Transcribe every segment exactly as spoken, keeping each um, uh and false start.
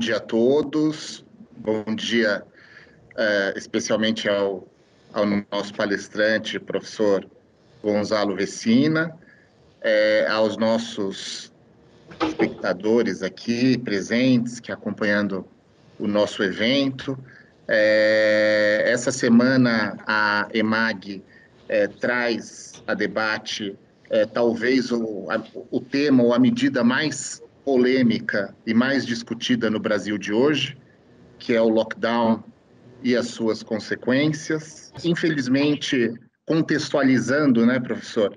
dia a todos, bom dia uh, especialmente ao, ao nosso palestrante, professor Gonzalo Vecina, eh, aos nossos espectadores aqui presentes, que acompanhando o nosso evento. Eh, essa semana a EMAG eh, traz a debate eh, talvez o, a, o tema ou a medida mais polêmica e mais discutida no Brasil de hoje, que é o lockdown e as suas consequências. Infelizmente, contextualizando, né, professor,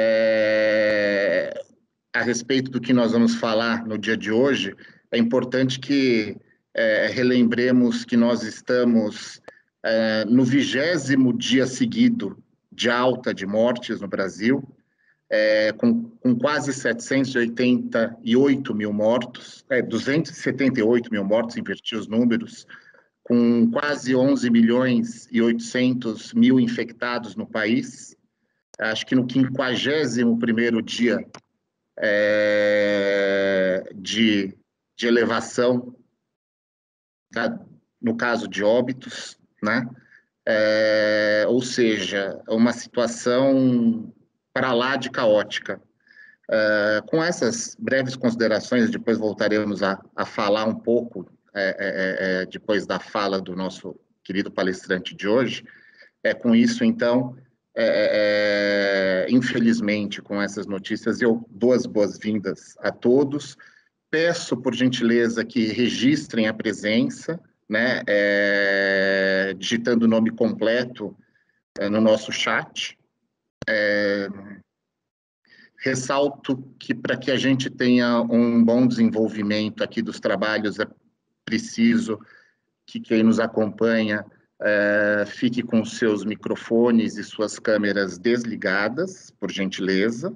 é, a respeito do que nós vamos falar no dia de hoje, é importante que é, relembremos que nós estamos é, no vigésimo dia seguido de alta de mortes no Brasil, É, com, com quase setecentos e oitenta e oito mil mortos, é, duzentos e setenta e oito mil mortos, inverti os números, com quase onze milhões e oitocentos mil infectados no país. Acho que no quinquagésimo primeiro dia é, de, de elevação, tá? No caso de óbitos, né? É, ou seja, uma situação para lá de caótica. Uh, com essas breves considerações, depois voltaremos a, a falar um pouco, é, é, é, depois da fala do nosso querido palestrante de hoje. É, com isso, então, é, é, infelizmente, com essas notícias, eu dou as boas-vindas a todos. Peço, por gentileza, que registrem a presença, né, é, digitando o nome completo é, no nosso chat. É, ressalto que para que a gente tenha um bom desenvolvimento aqui dos trabalhos, é preciso que quem nos acompanha é, fique com seus microfones e suas câmeras desligadas, por gentileza.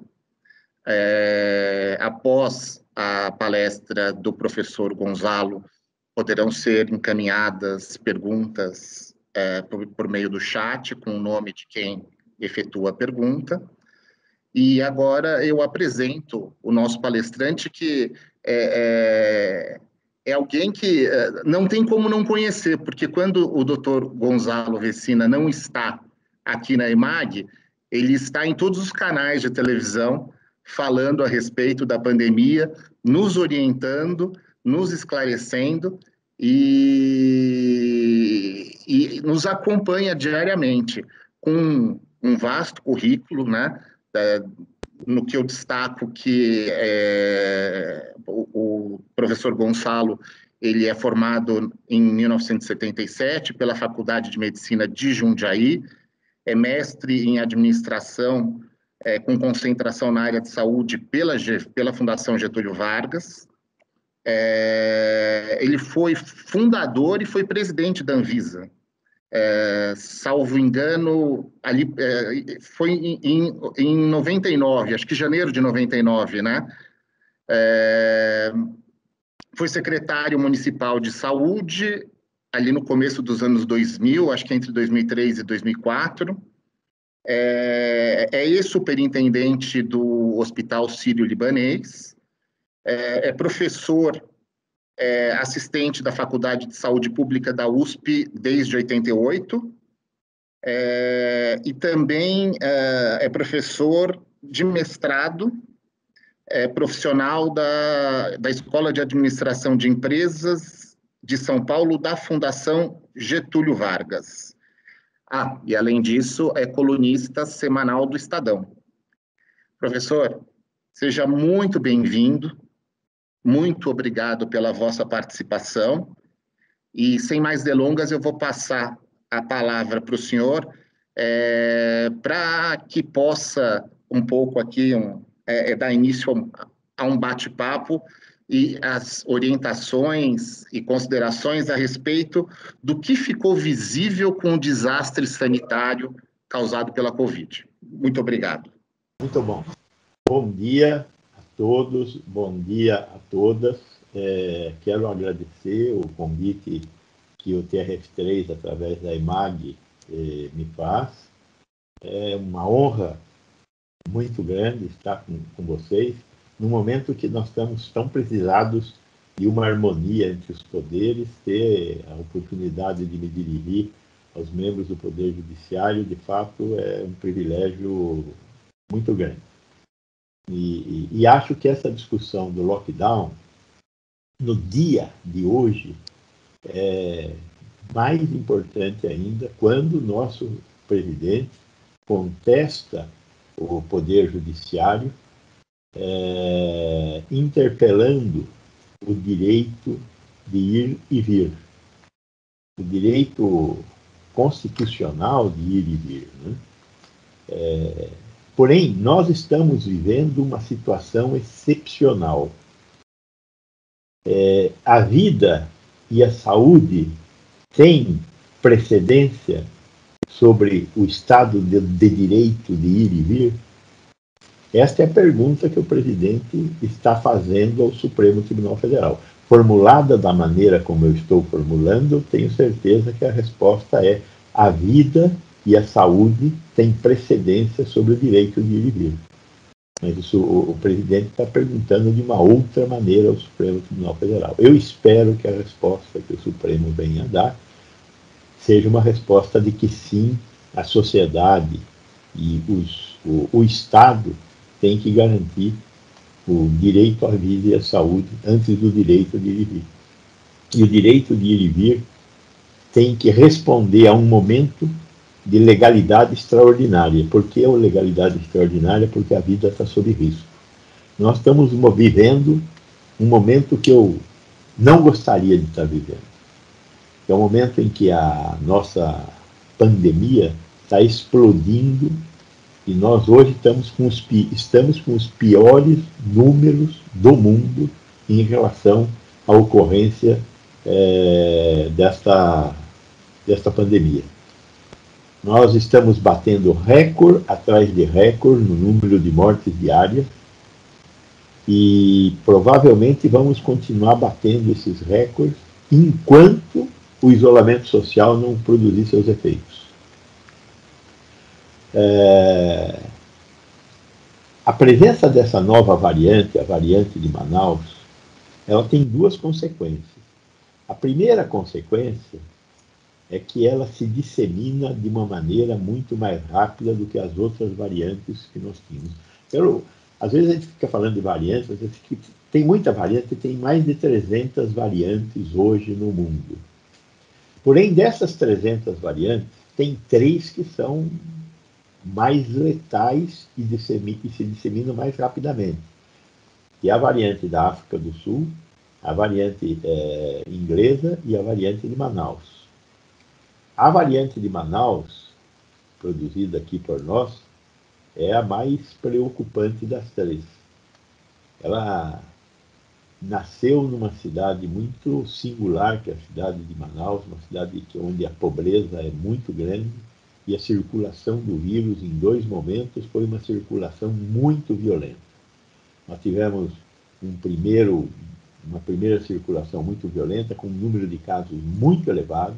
É, após a palestra do professor Gonzalo, poderão ser encaminhadas perguntas é, por, por meio do chat, com o nome de quem efetua a pergunta. E agora eu apresento o nosso palestrante, que é, é, é alguém que é, não tem como não conhecer, porque quando o doutor Gonzalo Vecina não está aqui na EMAG, ele está em todos os canais de televisão falando a respeito da pandemia, nos orientando, nos esclarecendo e, e nos acompanha diariamente com um vasto currículo, né? É, no que eu destaco que é, o, o professor Gonzalo, ele é formado em mil novecentos e setenta e sete pela Faculdade de Medicina de Jundiaí, é mestre em administração é, com concentração na área de saúde pela, pela Fundação Getúlio Vargas. É, ele foi fundador e foi presidente da Anvisa. É, salvo engano, ali, é, foi em, em, em noventa e nove, acho que janeiro de noventa e nove, né? É, foi secretário municipal de saúde, ali no começo dos anos dois mil, acho que entre dois mil e três e dois mil e quatro. É, é ex-superintendente do Hospital Sírio-Libanês, é, é professor é, assistente da Faculdade de Saúde Pública da U S P desde oitenta e oito, é, e também é, é professor de mestrado, é profissional da, da Escola de Administração de Empresas de São Paulo, da Fundação Getúlio Vargas. Ah, e além disso, é colunista semanal do Estadão. Professor, seja muito bem-vindo, muito obrigado pela vossa participação, e sem mais delongas eu vou passar a palavra para o senhor, é, para que possa um pouco aqui um, é, dar início a um bate-papo e as orientações e considerações a respeito do que ficou visível com o desastre sanitário causado pela Covid. Muito obrigado. Muito bom. Bom dia a todos, bom dia a todas. É, quero agradecer o convite que o T R F três, através da EMAG, eh, me faz. É uma honra muito grande estar com, com vocês, no momento que nós estamos tão precisados e uma harmonia entre os poderes, ter a oportunidade de me dirigir aos membros do Poder Judiciário, de fato, é um privilégio muito grande. E, e, e acho que essa discussão do lockdown, no dia de hoje, é mais importante ainda quando o nosso presidente contesta o Poder Judiciário, é, interpelando o direito de ir e vir, o direito constitucional de ir e vir, né? É, porém, nós estamos vivendo uma situação excepcional. É, a vida e a saúde têm precedência sobre o Estado de, de direito de ir e vir? Esta é a pergunta que o presidente está fazendo ao Supremo Tribunal Federal. Formulada da maneira como eu estou formulando, eu tenho certeza que a resposta é: a vida e a saúde têm precedência sobre o direito de ir e vir. Mas isso, o, o presidente está perguntando de uma outra maneira ao Supremo Tribunal Federal. Eu espero que a resposta que o Supremo venha a dar seja uma resposta de que sim, a sociedade e os, o, o Estado tem que garantir o direito à vida e à saúde antes do direito de ir e vir. E o direito de ir e vir tem que responder a um momento de legalidade extraordinária. Por que a legalidade extraordinária? Porque a vida está sob risco. Nós estamos vivendo um momento que eu não gostaria de estar vivendo. É um momento em que a nossa pandemia está explodindo e nós hoje estamos com os, estamos com os piores números do mundo em relação à ocorrência é, desta, desta pandemia. Nós estamos batendo recorde atrás de recorde no número de mortes diárias e provavelmente vamos continuar batendo esses recordes enquanto o isolamento social não produzir seus efeitos. É... A presença dessa nova variante, a variante de Manaus, ela tem duas consequências. A primeira consequência é que ela se dissemina de uma maneira muito mais rápida do que as outras variantes que nós tínhamos. Eu, às vezes a gente fica falando de variantes, às vezes tem muita variante, tem mais de trezentas variantes hoje no mundo. Porém, dessas trezentas variantes, tem três que são mais letais e, disseminam, e se disseminam mais rapidamente. Que é a variante da África do Sul, a variante é, inglesa e a variante de Manaus. A variante de Manaus, produzida aqui por nós, é a mais preocupante das três. Ela nasceu numa cidade muito singular, que é a cidade de Manaus, uma cidade onde a pobreza é muito grande, e a circulação do vírus em dois momentos foi uma circulação muito violenta. Nós tivemos um primeiro, uma primeira circulação muito violenta, com um número de casos muito elevado,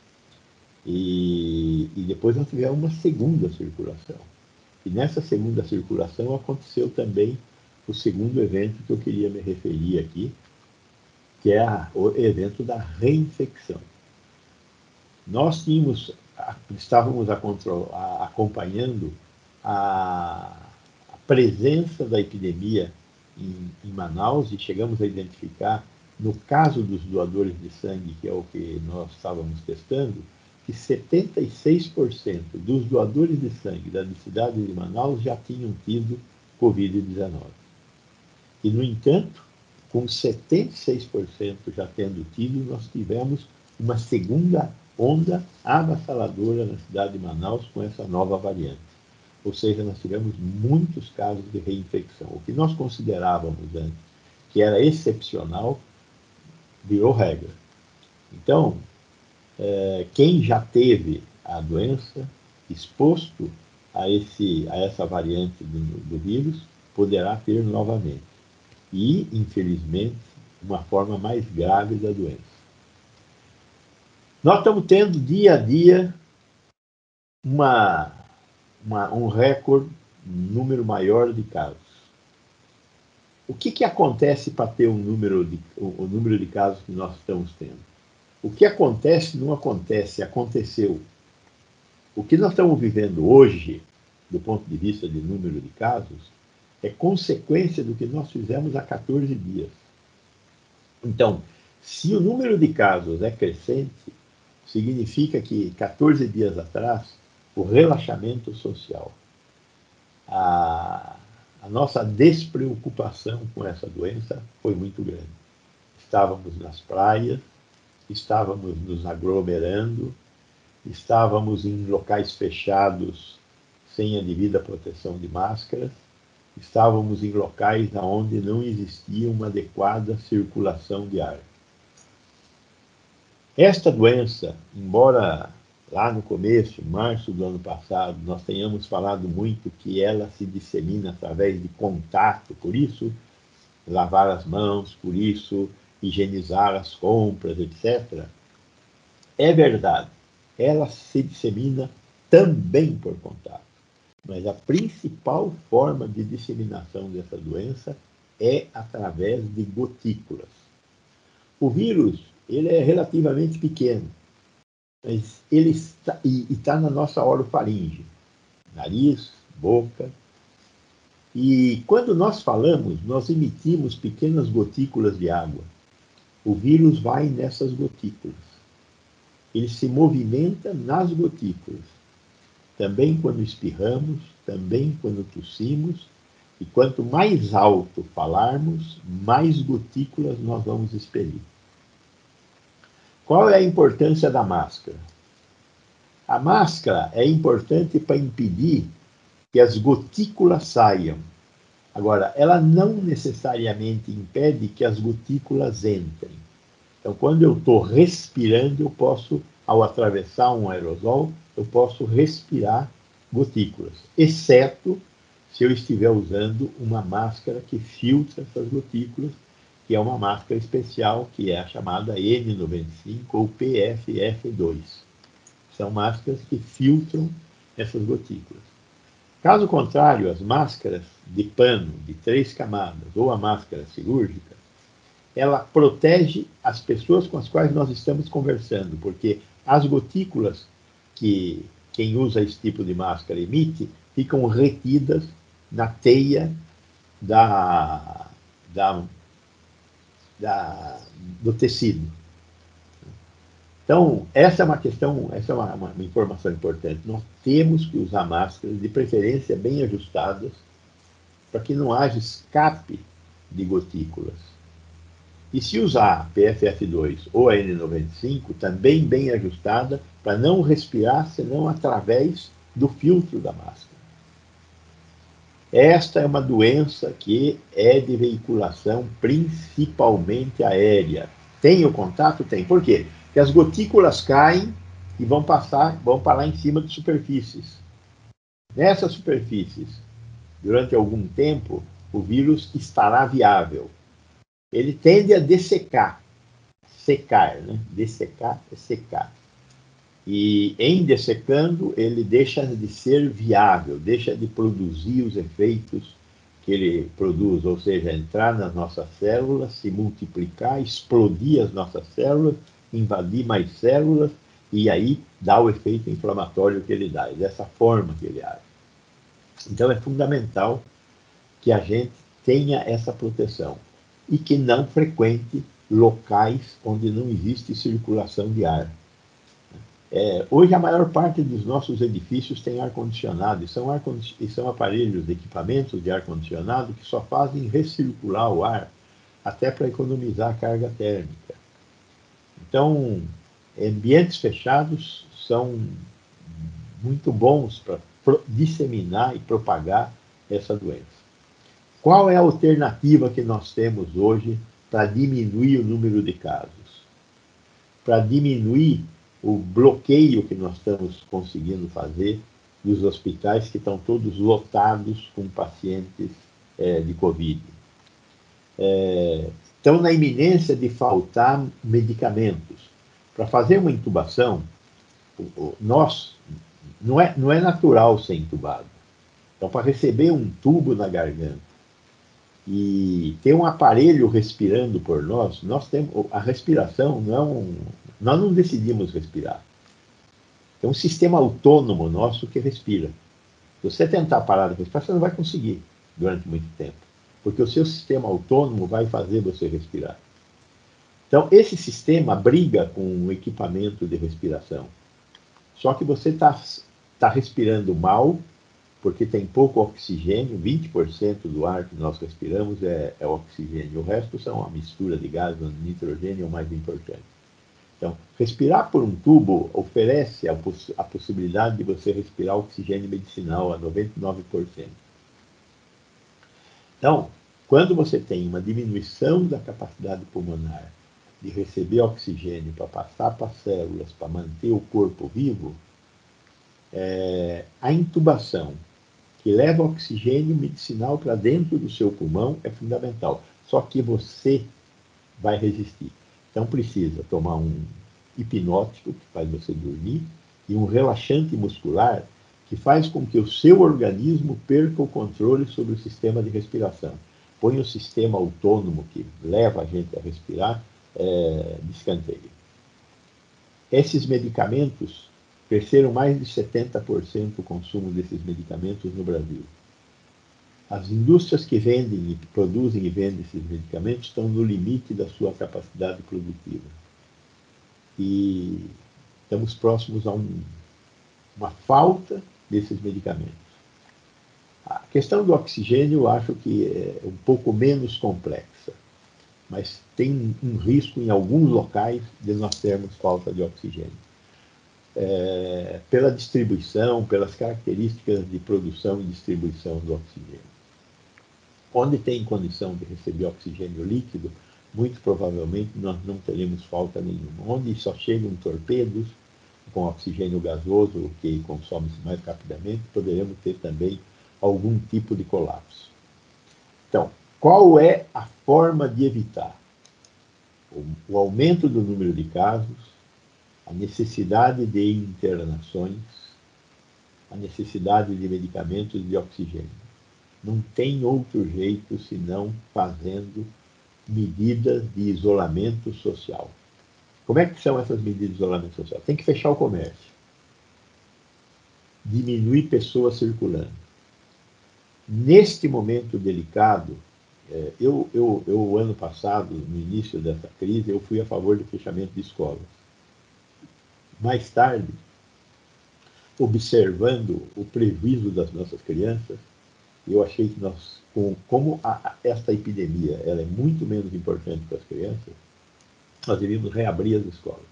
e, e depois nós tivemos uma segunda circulação. E nessa segunda circulação aconteceu também o segundo evento que eu queria me referir aqui, que é a, o evento da reinfecção. Nós tínhamos, estávamos a control, a, acompanhando a, a presença da epidemia em, em Manaus e chegamos a identificar, no caso dos doadores de sangue, que é o que nós estávamos testando, que setenta e seis por cento dos doadores de sangue da cidade de Manaus já tinham tido covid dezenove. E, no entanto, com setenta e seis por cento já tendo tido, nós tivemos uma segunda onda avassaladora na cidade de Manaus com essa nova variante. Ou seja, nós tivemos muitos casos de reinfecção. O que nós considerávamos antes que era excepcional, virou regra. Então, é, quem já teve a doença exposto a, esse, a essa variante do, do vírus, poderá ter novamente. E, infelizmente, uma forma mais grave da doença. Nós estamos tendo, dia a dia, uma, uma, um recorde, um número maior de casos. o que, que acontece para ter um número de, o, o número de casos que nós estamos tendo? O que acontece não acontece, aconteceu. O que nós estamos vivendo hoje, do ponto de vista de número de casos, é consequência do que nós fizemos há quatorze dias. Então, se o número de casos é crescente, significa que quatorze dias atrás, o relaxamento social, a, a nossa despreocupação com essa doença foi muito grande. Estávamos nas praias, estávamos nos aglomerando, estávamos em locais fechados sem a devida proteção de máscaras, estávamos em locais onde não existia uma adequada circulação de ar. Esta doença, embora lá no começo, em março do ano passado, nós tenhamos falado muito que ela se dissemina através de contato, por isso lavar as mãos, por isso higienizar as compras, etcétera. É verdade, ela se dissemina também por contato. Mas a principal forma de disseminação dessa doença é através de gotículas. O vírus, ele é relativamente pequeno, mas ele está, e está na nossa orofaringe, nariz, boca. E quando nós falamos, nós emitimos pequenas gotículas de água. O vírus vai nessas gotículas. Ele se movimenta nas gotículas. Também quando espirramos, também quando tossimos, e quanto mais alto falarmos, mais gotículas nós vamos expelir. Qual é a importância da máscara? A máscara é importante para impedir que as gotículas saiam. Agora, ela não necessariamente impede que as gotículas entrem. Então, quando eu estou respirando, eu posso, ao atravessar um aerosol, eu posso respirar gotículas, exceto se eu estiver usando uma máscara que filtra essas gotículas, que é uma máscara especial, que é a chamada N noventa e cinco ou P F F dois. São máscaras que filtram essas gotículas. Caso contrário, as máscaras de pano de três camadas ou a máscara cirúrgica, ela protege as pessoas com as quais nós estamos conversando, porque as gotículas que quem usa esse tipo de máscara emite ficam retidas na teia da, da, da, do tecido. Então, essa é uma questão, essa é uma, uma, uma informação importante. Nós temos que usar máscaras, de preferência bem ajustadas, para que não haja escape de gotículas. E se usar a P F F dois ou a N noventa e cinco, também bem ajustada, para não respirar senão através do filtro da máscara. Esta é uma doença que é de veiculação principalmente aérea. Tem o contato? Tem. Por quê? Porque as gotículas caem e vão passar, vão parar em cima de superfícies. Nessas superfícies, durante algum tempo, o vírus estará viável. Ele tende a dessecar, secar, né? Dessecar é secar. E em dessecando, ele deixa de ser viável, deixa de produzir os efeitos que ele produz, ou seja, entrar nas nossas células, se multiplicar, explodir as nossas células, invadir mais células, e aí dá o efeito inflamatório que ele dá, é dessa forma que ele age. Então é fundamental que a gente tenha essa proteção e que não frequente locais onde não existe circulação de ar. É, hoje a maior parte dos nossos edifícios tem ar-condicionado, e são, ar e são aparelhos, equipamentos de ar-condicionado que só fazem recircular o ar até para economizar a carga térmica. Então, ambientes fechados são muito bons para disseminar e propagar essa doença. Qual é a alternativa que nós temos hoje para diminuir o número de casos? Para diminuir o bloqueio que nós estamos conseguindo fazer dos hospitais que estão todos lotados com pacientes é, de Covid. É, estão na iminência de faltar medicamentos. Para fazer uma intubação, nós, não é, não é natural ser intubado. Então, para receber um tubo na garganta e tem um aparelho respirando por nós. Nós temos a respiração, não é um, nós não decidimos respirar. É um sistema autônomo nosso que respira. Se você tentar parar de respirar, você não vai conseguir durante muito tempo, porque o seu sistema autônomo vai fazer você respirar. Então, esse sistema briga com o equipamento de respiração. Só que você está tá respirando mal, porque tem pouco oxigênio, vinte por cento do ar que nós respiramos é, é oxigênio, o resto são uma mistura de gases, o nitrogênio é o mais importante. Então, respirar por um tubo oferece a, poss a possibilidade de você respirar oxigênio medicinal a noventa e nove por cento. Então, quando você tem uma diminuição da capacidade pulmonar de receber oxigênio para passar para as células, para manter o corpo vivo, é, a intubação, que leva oxigênio medicinal para dentro do seu pulmão, é fundamental. Só que você vai resistir. Então precisa tomar um hipnótico, que faz você dormir, e um relaxante muscular, que faz com que o seu organismo perca o controle sobre o sistema de respiração. Põe o sistema autônomo que leva a gente a respirar é, de escanteio. Esses medicamentos, cresceram mais de setenta por cento o consumo desses medicamentos no Brasil. As indústrias que vendem, e produzem e vendem esses medicamentos estão no limite da sua capacidade produtiva. E estamos próximos a um, uma falta desses medicamentos. A questão do oxigênio eu acho que é um pouco menos complexa, mas tem um risco em alguns locais de nós termos falta de oxigênio. É, pela distribuição, pelas características de produção e distribuição do oxigênio. Onde tem condição de receber oxigênio líquido, muito provavelmente nós não teremos falta nenhuma. Onde só chegam torpedos com oxigênio gasoso, que consome-se mais rapidamente, poderemos ter também algum tipo de colapso. Então, qual é a forma de evitar? O, o aumento do número de casos, a necessidade de internações, a necessidade de medicamentos de oxigênio. Não tem outro jeito senão fazendo medidas de isolamento social. Como é que são essas medidas de isolamento social? Tem que fechar o comércio, diminuir pessoas circulando. Neste momento delicado, eu, eu, eu ano passado, no início dessa crise, eu fui a favor do fechamento de escolas. Mais tarde, observando o prejuízo das nossas crianças, eu achei que nós, com, como a, esta epidemia ela é muito menos importante para as crianças, nós devíamos reabrir as escolas.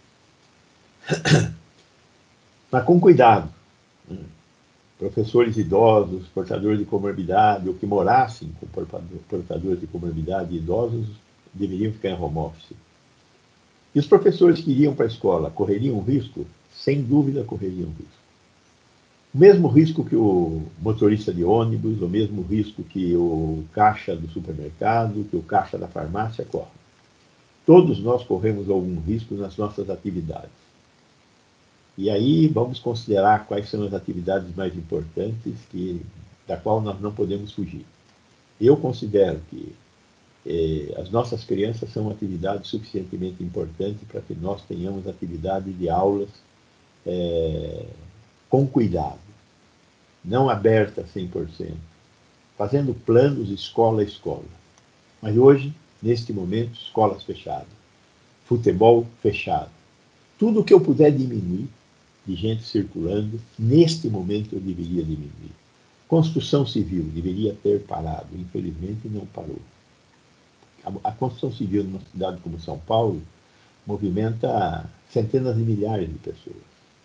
Mas com cuidado. Né? Professores idosos, portadores de comorbidade, ou que morassem com portadores de comorbidade idosos, deveriam ficar em home office. E os professores que iriam para a escola correriam risco? Sem dúvida correriam risco. O mesmo risco que o motorista de ônibus, o mesmo risco que o caixa do supermercado, que o caixa da farmácia corre. Todos nós corremos algum risco nas nossas atividades. E aí vamos considerar quais são as atividades mais importantes que, da qual nós não podemos fugir. Eu considero que Eh, as nossas crianças são uma atividade suficientemente importante para que nós tenhamos atividade de aulas eh, com cuidado, não aberta cem por cento, fazendo planos escola a escola. Mas hoje, neste momento, escolas fechadas, futebol fechado. Tudo que eu puder diminuir de gente circulando, neste momento eu deveria diminuir. Construção civil deveria ter parado, infelizmente não parou. A construção civil numa cidade como São Paulo movimenta centenas de milhares de pessoas.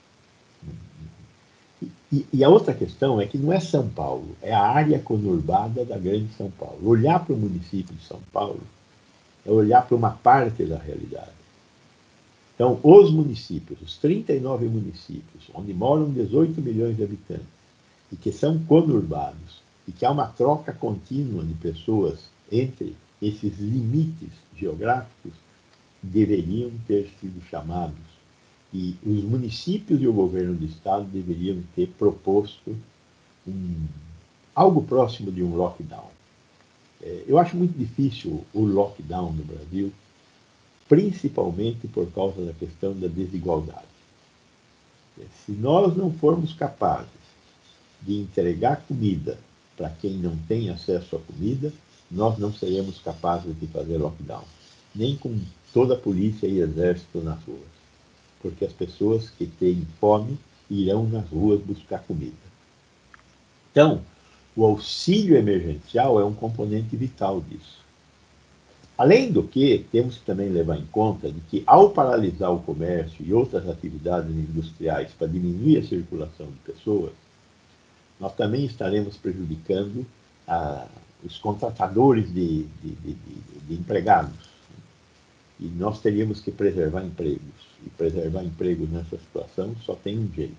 E, e a outra questão é que não é São Paulo, é a área conurbada da grande São Paulo. Olhar para o município de São Paulo é olhar para uma parte da realidade. Então, os municípios, os trinta e nove municípios, onde moram dezoito milhões de habitantes, e que são conurbados, e que há uma troca contínua de pessoas entre esses limites geográficos, deveriam ter sido chamados. E os municípios e o governo do estado deveriam ter proposto um, algo próximo de um lockdown. É, eu acho muito difícil o lockdown no Brasil, principalmente por causa da questão da desigualdade. Se nós não formos capazes de entregar comida para quem não tem acesso à comida, nós não seremos capazes de fazer lockdown, nem com toda a polícia e exército nas ruas, porque as pessoas que têm fome irão nas ruas buscar comida. Então, o auxílio emergencial é um componente vital disso. Além do que, temos que também levar em conta de que, ao paralisar o comércio e outras atividades industriais para diminuir a circulação de pessoas, nós também estaremos prejudicando ah, os contratadores de, de, de, de, de empregados. E nós teríamos que preservar empregos. E preservar empregos nessa situação só tem um jeito.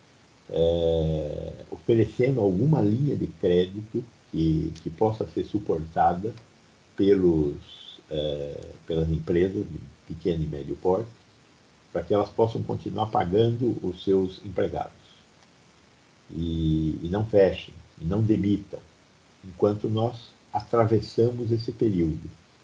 É, oferecendo alguma linha de crédito que, que possa ser suportada pelos, é, pelas empresas de pequeno e médio porte, para que elas possam continuar pagando os seus empregados. E, e não fechem, e não demitam, enquanto nós atravessamos esse período.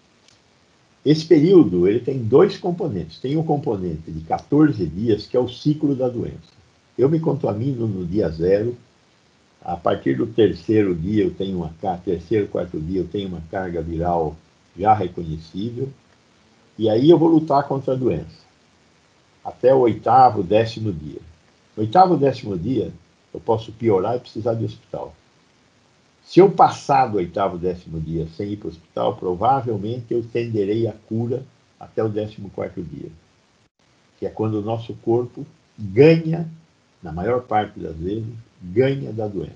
Esse período ele tem dois componentes. Tem o componente de quatorze dias, que é o ciclo da doença. Eu me contamino no dia zero, a partir do terceiro dia eu tenho uma carga, terceiro, quarto dia eu tenho uma carga viral já reconhecível, e aí eu vou lutar contra a doença, até o oitavo, décimo dia. No oitavo, décimo dia, eu posso piorar e precisar de hospital. Se eu passar do oitavo, décimo dia sem ir para o hospital, provavelmente eu tenderei a cura até o décimo quarto dia, que é quando o nosso corpo ganha, na maior parte das vezes, ganha da doença.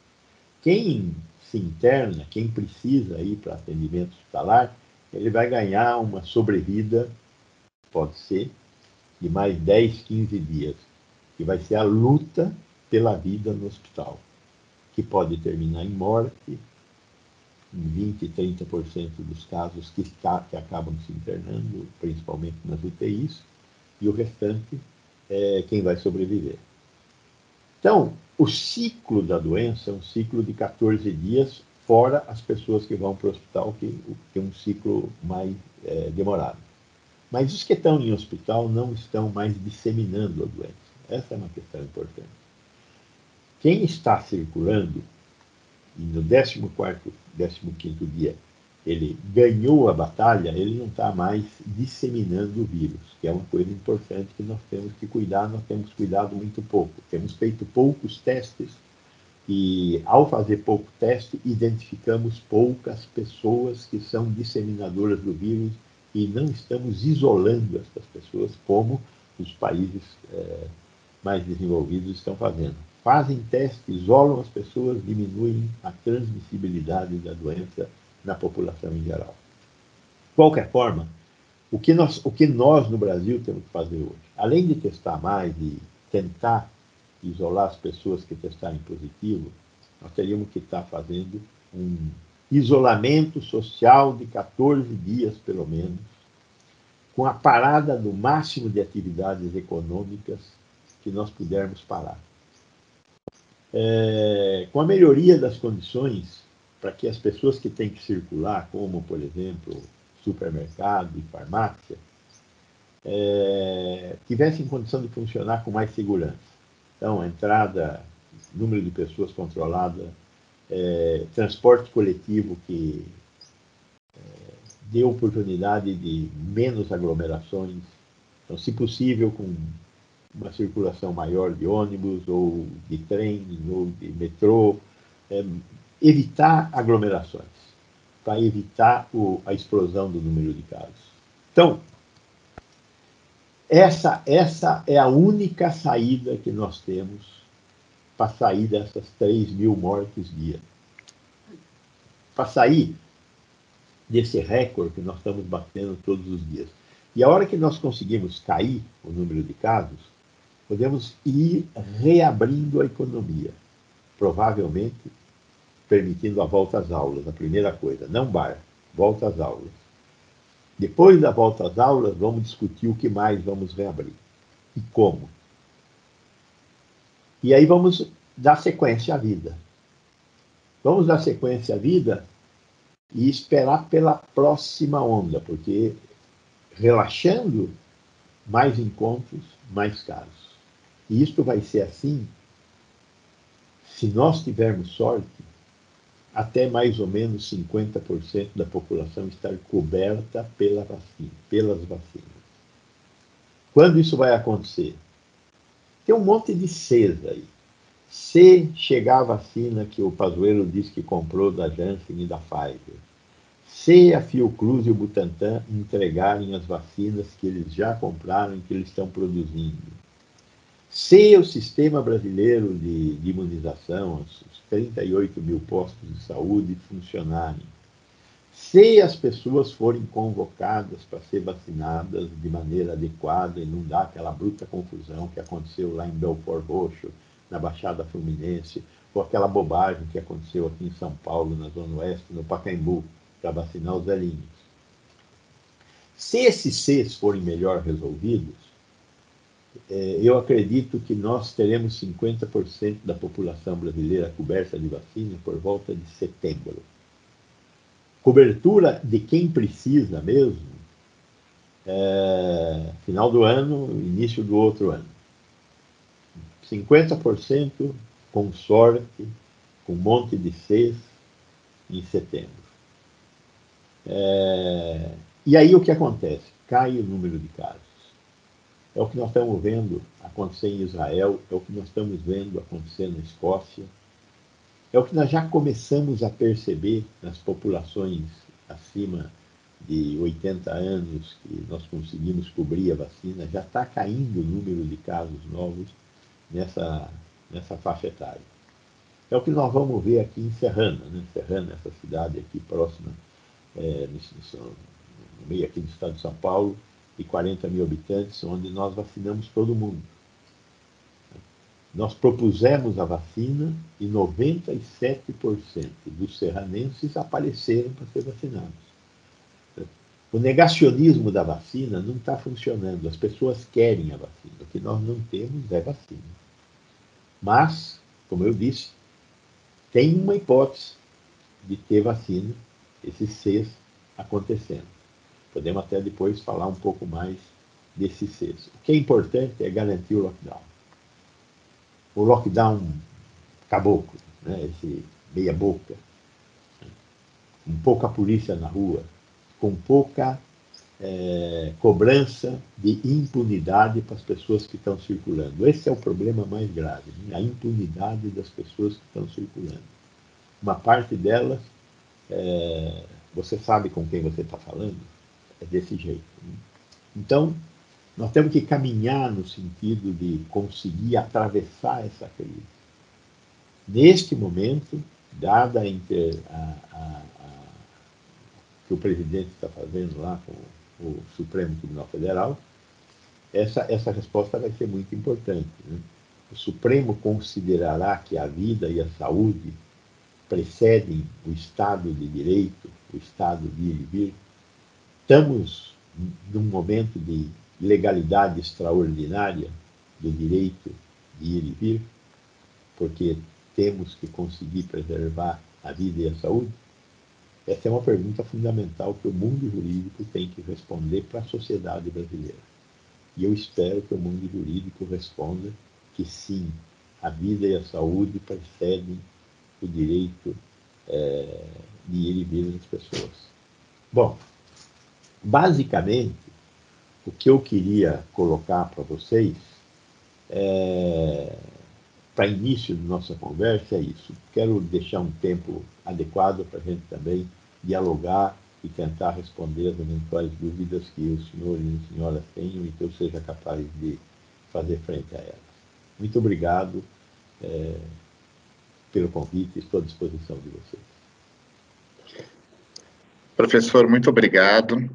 Quem se interna, quem precisa ir para atendimento hospitalar, ele vai ganhar uma sobrevida, pode ser, de mais dez, quinze dias, que vai ser a luta pela vida no hospital, que pode terminar em morte, em vinte, trinta por cento dos casos que, está, que acabam se internando, principalmente nas U T Is, e o restante é quem vai sobreviver. Então, o ciclo da doença é um ciclo de quatorze dias, fora as pessoas que vão para o hospital, que tem um ciclo mais é, demorado. Mas os que estão em hospital não estão mais disseminando a doença. Essa é uma questão importante. Quem está circulando, e no décimo quarto, décimo quinto dia, ele ganhou a batalha, ele não está mais disseminando o vírus, que é uma coisa importante que nós temos que cuidar, nós temos cuidado muito pouco. Temos feito poucos testes e, ao fazer pouco teste, identificamos poucas pessoas que são disseminadoras do vírus e não estamos isolando essas pessoas como os países é, mais desenvolvidos estão fazendo. Fazem teste, isolam as pessoas, diminuem a transmissibilidade da doença na população em geral. De qualquer forma, o que nós, o que nós no Brasil temos que fazer hoje, além de testar mais e tentar isolar as pessoas que testarem positivo, nós teríamos que estar fazendo um isolamento social de quatorze dias, pelo menos, com a parada do máximo de atividades econômicas que nós pudermos parar. É, com a melhoria das condições para que as pessoas que têm que circular, como, por exemplo, supermercado e farmácia, é, tivessem condição de funcionar com mais segurança. Então, a entrada, número de pessoas controlada, é, transporte coletivo que é, dê oportunidade de menos aglomerações. Então, se possível, com uma circulação maior de ônibus, ou de trem, ou de metrô, é, evitar aglomerações, para evitar o, a explosão do número de casos. Então, essa, essa é a única saída que nós temos para sair dessas três mil mortes dia. Para sair desse recorde que nós estamos batendo todos os dias. E a hora que nós conseguimos cair o número de casos, podemos ir reabrindo a economia, provavelmente permitindo a volta às aulas, a primeira coisa, não bar, volta às aulas. Depois da volta às aulas, vamos discutir o que mais vamos reabrir e como. E aí vamos dar sequência à vida. Vamos dar sequência à vida e esperar pela próxima onda, porque relaxando, mais encontros, mais casos. E isto vai ser assim, se nós tivermos sorte, até mais ou menos cinquenta por cento da população estar coberta pela vacina, pelas vacinas. Quando isso vai acontecer? Tem um monte de Cs aí. Se chegar a vacina que o Pazuello disse que comprou da Janssen e da Pfizer, se a Fiocruz e o Butantan entregarem as vacinas que eles já compraram e que eles estão produzindo, se o sistema brasileiro de, de imunização, os trinta e oito mil postos de saúde funcionarem, se as pessoas forem convocadas para ser vacinadas de maneira adequada e não dar aquela bruta confusão que aconteceu lá em Belfort Roxo, na Baixada Fluminense, ou aquela bobagem que aconteceu aqui em São Paulo, na Zona Oeste, no Pacaembu, para vacinar os velhinhos. Se esses Cs forem melhor resolvidos, eu acredito que nós teremos cinquenta por cento da população brasileira coberta de vacina por volta de setembro. Cobertura de quem precisa mesmo, é, final do ano, início do outro ano. cinquenta por cento com sorte, com um monte de Cs, em setembro. É, e aí o que acontece? Cai o número de casos. É o que nós estamos vendo acontecer em Israel, é o que nós estamos vendo acontecer na Escócia, é o que nós já começamos a perceber nas populações acima de oitenta anos, que nós conseguimos cobrir a vacina, já está caindo o número de casos novos nessa, nessa faixa etária. É o que nós vamos ver aqui em Serrana, né? Serrana, essa cidade aqui próxima, é, no, no meio aqui do estado de São Paulo, de quarenta mil habitantes, onde nós vacinamos todo mundo. Nós propusemos a vacina e noventa e sete por cento dos serranenses apareceram para ser vacinados. O negacionismo da vacina não está funcionando. As pessoas querem a vacina. O que nós não temos é vacina. Mas, como eu disse, tem uma hipótese de ter vacina, esses Cs acontecendo. Podemos até depois falar um pouco mais desses Cs. O que é importante é garantir o lockdown. O lockdown caboclo, né? Esse meia boca, com pouca polícia na rua, com pouca é, cobrança de impunidade para as pessoas que estão circulando. Esse é o problema mais grave, né? A impunidade das pessoas que estão circulando. Uma parte delas, é, você sabe com quem você está falando? É desse jeito. Né? Então, nós temos que caminhar no sentido de conseguir atravessar essa crise. Neste momento, dada a, inter, a, a, a que o presidente está fazendo lá com o Supremo Tribunal Federal, essa, essa resposta vai ser muito importante. Né? O Supremo considerará que a vida e a saúde precedem o Estado de Direito, o Estado de ir e vir. Estamos num momento de legalidade extraordinária do direito de ir e vir, porque temos que conseguir preservar a vida e a saúde? Essa é uma pergunta fundamental que o mundo jurídico tem que responder para a sociedade brasileira. E eu espero que o mundo jurídico responda que sim, a vida e a saúde precedem o direito é, de ir e vir das pessoas. Bom, basicamente, o que eu queria colocar para vocês, é, para início da nossa conversa, é isso. Quero deixar um tempo adequado para a gente também dialogar e tentar responder as eventuais dúvidas que os senhores e as senhoras tenham e que eu seja capaz de fazer frente a elas. Muito obrigado é, pelo convite, estou à disposição de vocês. Professor, muito obrigado.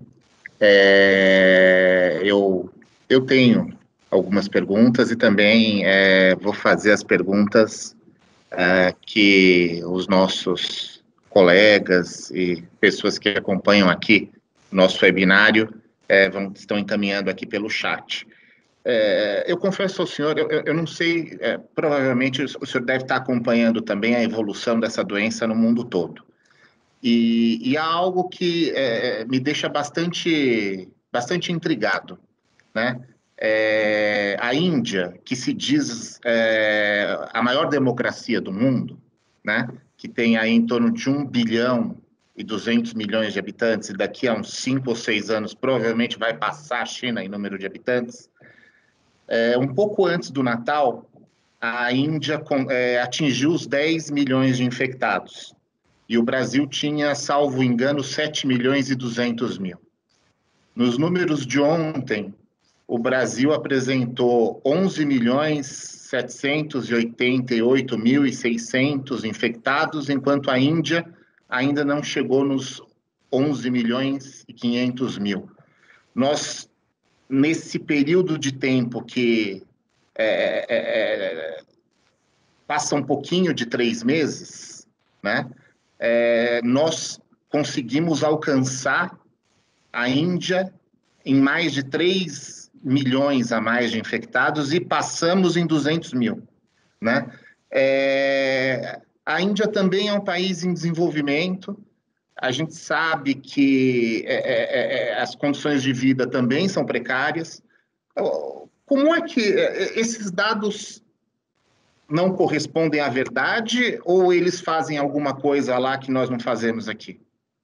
É, eu, eu tenho algumas perguntas e também é, vou fazer as perguntas é, que os nossos colegas e pessoas que acompanham aqui nosso webinário é, vão, estão encaminhando aqui pelo chat. É, eu confesso ao senhor, eu, eu não sei, é, provavelmente o senhor deve estar acompanhando também a evolução dessa doença no mundo todo. E, e há algo que é, me deixa bastante, bastante intrigado, né? É, a Índia, que se diz é, a maior democracia do mundo, né? Que tem aí em torno de um bilhão e duzentos milhões de habitantes, e daqui a uns cinco ou seis anos provavelmente vai passar a China em número de habitantes. É, um pouco antes do Natal, a Índia com, é, atingiu os dez milhões de infectados. E o Brasil tinha, salvo engano, sete milhões e duzentos mil. Nos números de ontem, o Brasil apresentou onze milhões setecentos e oitenta e oito mil e seiscentos infectados, enquanto a Índia ainda não chegou nos onze milhões e quinhentos mil. Nós, nesse período de tempo que é, é, é, passa um pouquinho de três meses, né? É, nós conseguimos alcançar a Índia em mais de três milhões a mais de infectados e passamos em duzentos mil, né? É, a Índia também é um país em desenvolvimento. A gente sabe que é, é, é, as condições de vida também são precárias. Como é que esses dados não correspondem à verdade ou eles fazem alguma coisa lá que nós não fazemos aqui?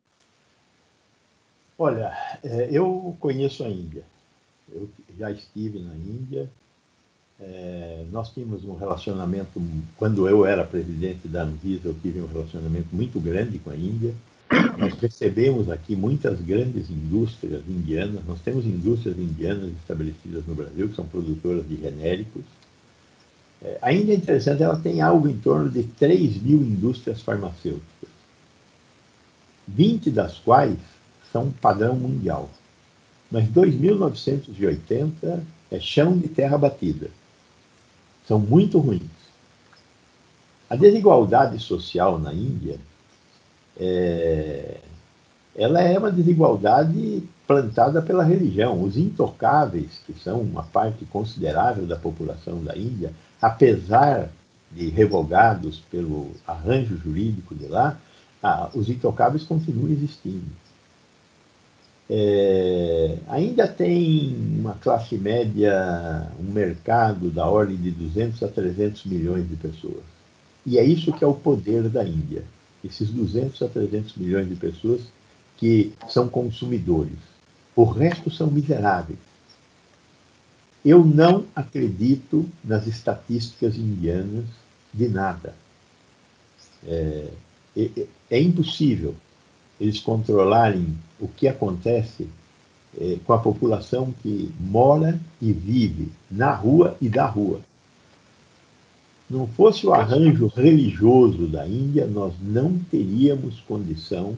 Olha, eu conheço a Índia. Eu já estive na Índia. É, nós tínhamos um relacionamento, quando eu era presidente da Anvisa, eu tive um relacionamento muito grande com a Índia. Nós recebemos aqui muitas grandes indústrias indianas. Nós temos indústrias indianas estabelecidas no Brasil, que são produtoras de genéricos. É, a Índia é interessante, ela tem algo em torno de três mil indústrias farmacêuticas, vinte das quais são padrão mundial. Mas dois mil novecentos e oitenta é chão de terra batida. São muito ruins. A desigualdade social na Índia, é, ela é uma desigualdade plantada pela religião. Os intocáveis, que são uma parte considerável da população da Índia, apesar de revogados pelo arranjo jurídico de lá, ah, os intocáveis continuam existindo. É, ainda tem uma classe média, um mercado da ordem de duzentos a trezentos milhões de pessoas. E é isso que é o poder da Índia. Esses duzentos a trezentos milhões de pessoas que são consumidores. O resto são miseráveis. Eu não acredito nas estatísticas indianas de nada. É, é, é impossível eles controlarem o que acontece é, com a população que mora e vive na rua e da rua. Não fosse o arranjo religioso da Índia, nós não teríamos condição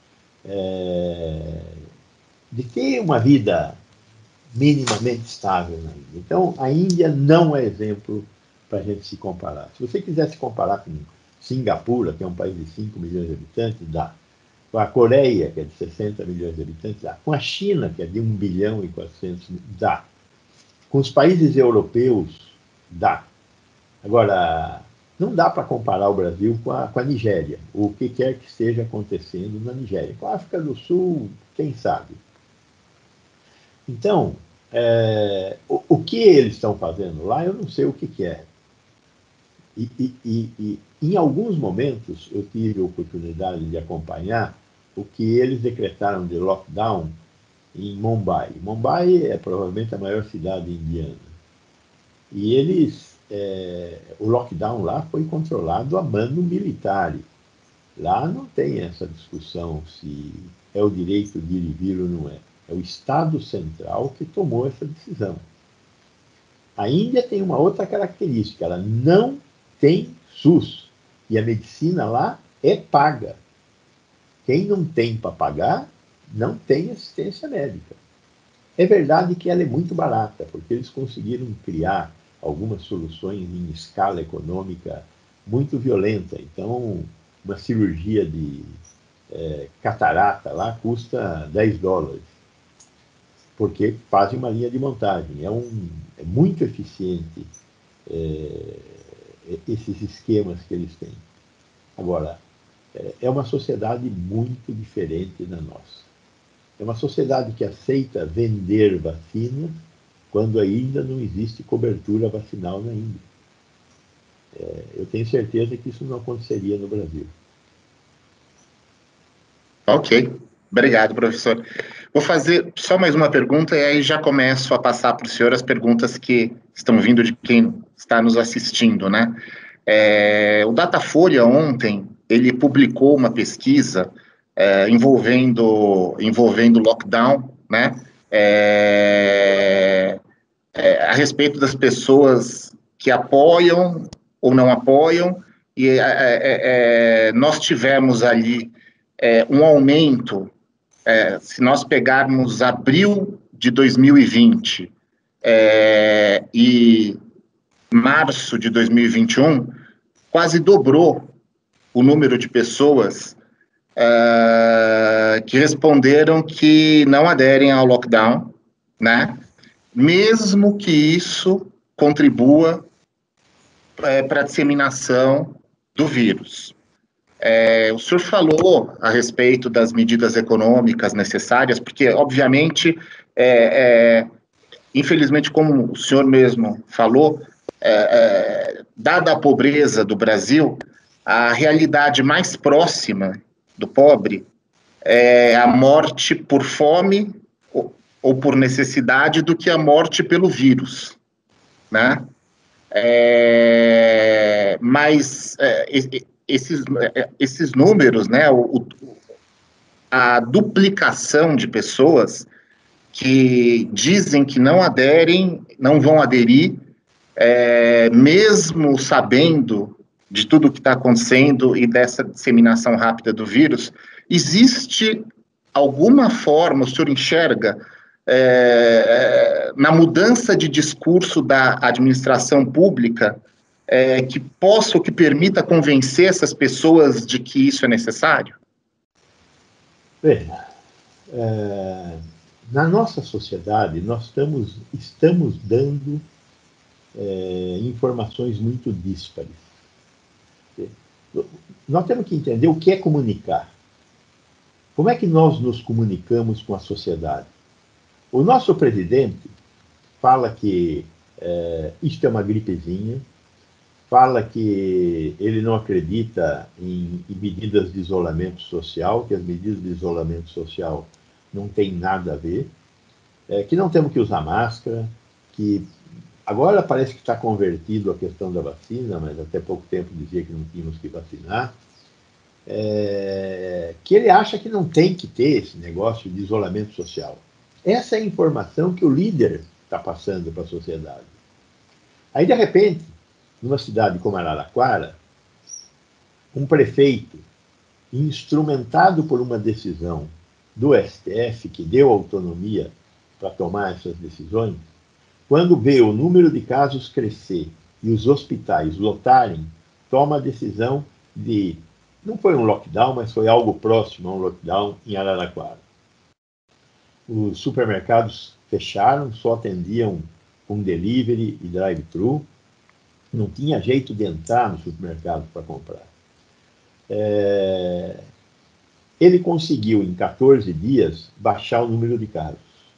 é, de ter uma vida minimamente estável na Índia. Então, a Índia não é exemplo para a gente se comparar. Se você quiser se comparar com Singapura, que é um país de cinco milhões de habitantes, dá. Com a Coreia, que é de sessenta milhões de habitantes, dá. Com a China, que é de um bilhão e quatrocentos, dá. Com os países europeus, dá. Agora, não dá para comparar o Brasil com a, com a Nigéria, ou o que quer que esteja acontecendo na Nigéria. Com a África do Sul, quem sabe? Então, é, o, o que eles estão fazendo lá, eu não sei o que, que é. E, e, e, e, em alguns momentos, eu tive a oportunidade de acompanhar o que eles decretaram de lockdown em Mumbai. Mumbai é provavelmente a maior cidade indiana. E eles, é, o lockdown lá foi controlado a mando militar. Lá não tem essa discussão se é o direito de ir e vir ou não é. É o Estado Central que tomou essa decisão. A Índia tem uma outra característica, ela não tem SUS. E a medicina lá é paga. Quem não tem para pagar, não tem assistência médica. É verdade que ela é muito barata, porque eles conseguiram criar algumas soluções em escala econômica muito violenta. Então, uma cirurgia de é, catarata lá custa dez dólares, porque fazem uma linha de montagem. É, um, é muito eficiente é, esses esquemas que eles têm. Agora, é uma sociedade muito diferente da nossa. É uma sociedade que aceita vender vacinas quando ainda não existe cobertura vacinal na Índia. É, eu tenho certeza que isso não aconteceria no Brasil. Ok, obrigado, professor. Vou fazer só mais uma pergunta e aí já começo a passar para o senhor as perguntas que estão vindo de quem está nos assistindo, né? É, o Datafolha ontem, ele publicou uma pesquisa é, envolvendo envolvendo lockdown, né? É, é, a respeito das pessoas que apoiam ou não apoiam, e é, é, é, nós tivemos ali é, um aumento, é, se nós pegarmos abril de dois mil e vinte é, e março de dois mil e vinte e um, quase dobrou o número de pessoas uh, que responderam que não aderem ao lockdown, né? Mesmo que isso contribua é, para a disseminação do vírus. É, o senhor falou a respeito das medidas econômicas necessárias, porque, obviamente, é, é, infelizmente, como o senhor mesmo falou, é, é, dada a pobreza do Brasil, a realidade mais próxima do pobre é a morte por fome ou, ou por necessidade do que a morte pelo vírus, né? É, mas é, esses, esses números, né, o, a duplicação de pessoas que dizem que não aderem, não vão aderir, é, mesmo sabendo de tudo o que está acontecendo e dessa disseminação rápida do vírus, existe alguma forma, o senhor enxerga, é, na mudança de discurso da administração pública, é, que possa ou que permita convencer essas pessoas de que isso é necessário? Bem, é, na nossa sociedade, nós estamos, estamos dando é, informações muito díspares. Nós temos que entender o que é comunicar. Como é que nós nos comunicamos com a sociedade? O nosso presidente fala que é, isto é uma gripezinha, fala que ele não acredita em, em medidas de isolamento social, que as medidas de isolamento social não têm nada a ver, é, que não temos que usar máscara, que agora parece que está convertido a questão da vacina, mas até pouco tempo dizia que não tínhamos que vacinar, é, que ele acha que não tem que ter esse negócio de isolamento social. Essa é a informação que o líder está passando para a sociedade. Aí, de repente, numa cidade como Araraquara, um prefeito, instrumentado por uma decisão do S T F, que deu autonomia para tomar essas decisões, quando vê o número de casos crescer e os hospitais lotarem, toma a decisão de, não foi um lockdown, mas foi algo próximo a um lockdown em Araraquara. Os supermercados fecharam, só atendiam com delivery e drive-thru, não tinha jeito de entrar no supermercado para comprar. É... Ele conseguiu, em quatorze dias, baixar o número de casos.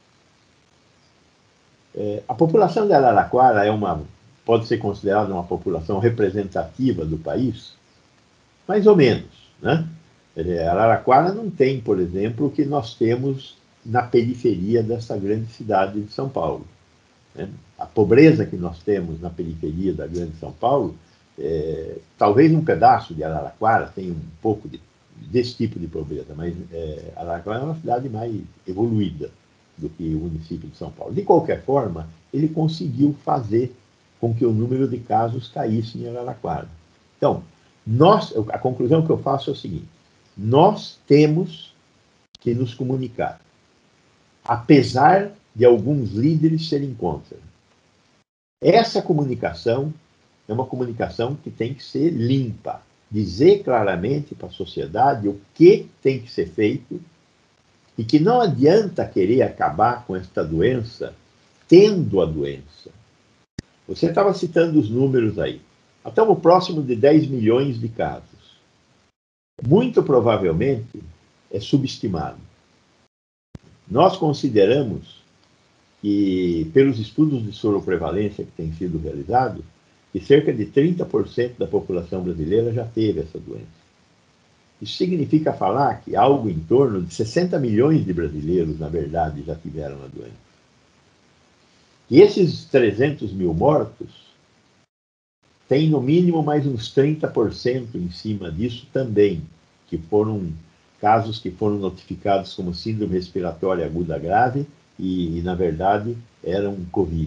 É... A população de Araraquara é uma, pode ser considerada uma população representativa do país? Mais ou menos, né? Araraquara não tem, por exemplo, o que nós temos na periferia dessa grande cidade de São Paulo. A pobreza que nós temos na periferia da grande São Paulo, é, talvez um pedaço de Araraquara tenha um pouco de, desse tipo de pobreza, mas é, Araraquara é uma cidade mais evoluída do que o município de São Paulo. De qualquer forma, ele conseguiu fazer com que o número de casos caísse em Araraquara. Então, nós, a conclusão que eu faço é o seguinte: nós temos que nos comunicar, apesar de alguns líderes serem contra. Essa comunicação é uma comunicação que tem que ser limpa, dizer claramente para a sociedade o que tem que ser feito e que não adianta querer acabar com esta doença tendo a doença. Você estava citando os números aí. Estamos próximo de dez milhões de casos. muito provavelmente é subestimado. Nós consideramos que, pelos estudos de soroprevalência que têm sido realizados, que cerca de trinta por cento da população brasileira já teve essa doença. Isso significa falar que algo em torno de sessenta milhões de brasileiros, na verdade, já tiveram a doença. E esses trezentos mil mortos tem no mínimo mais uns trinta por cento em cima disso também, que foram casos que foram notificados como síndrome respiratória aguda grave e, e na verdade, eram Covid.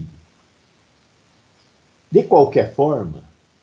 De qualquer forma,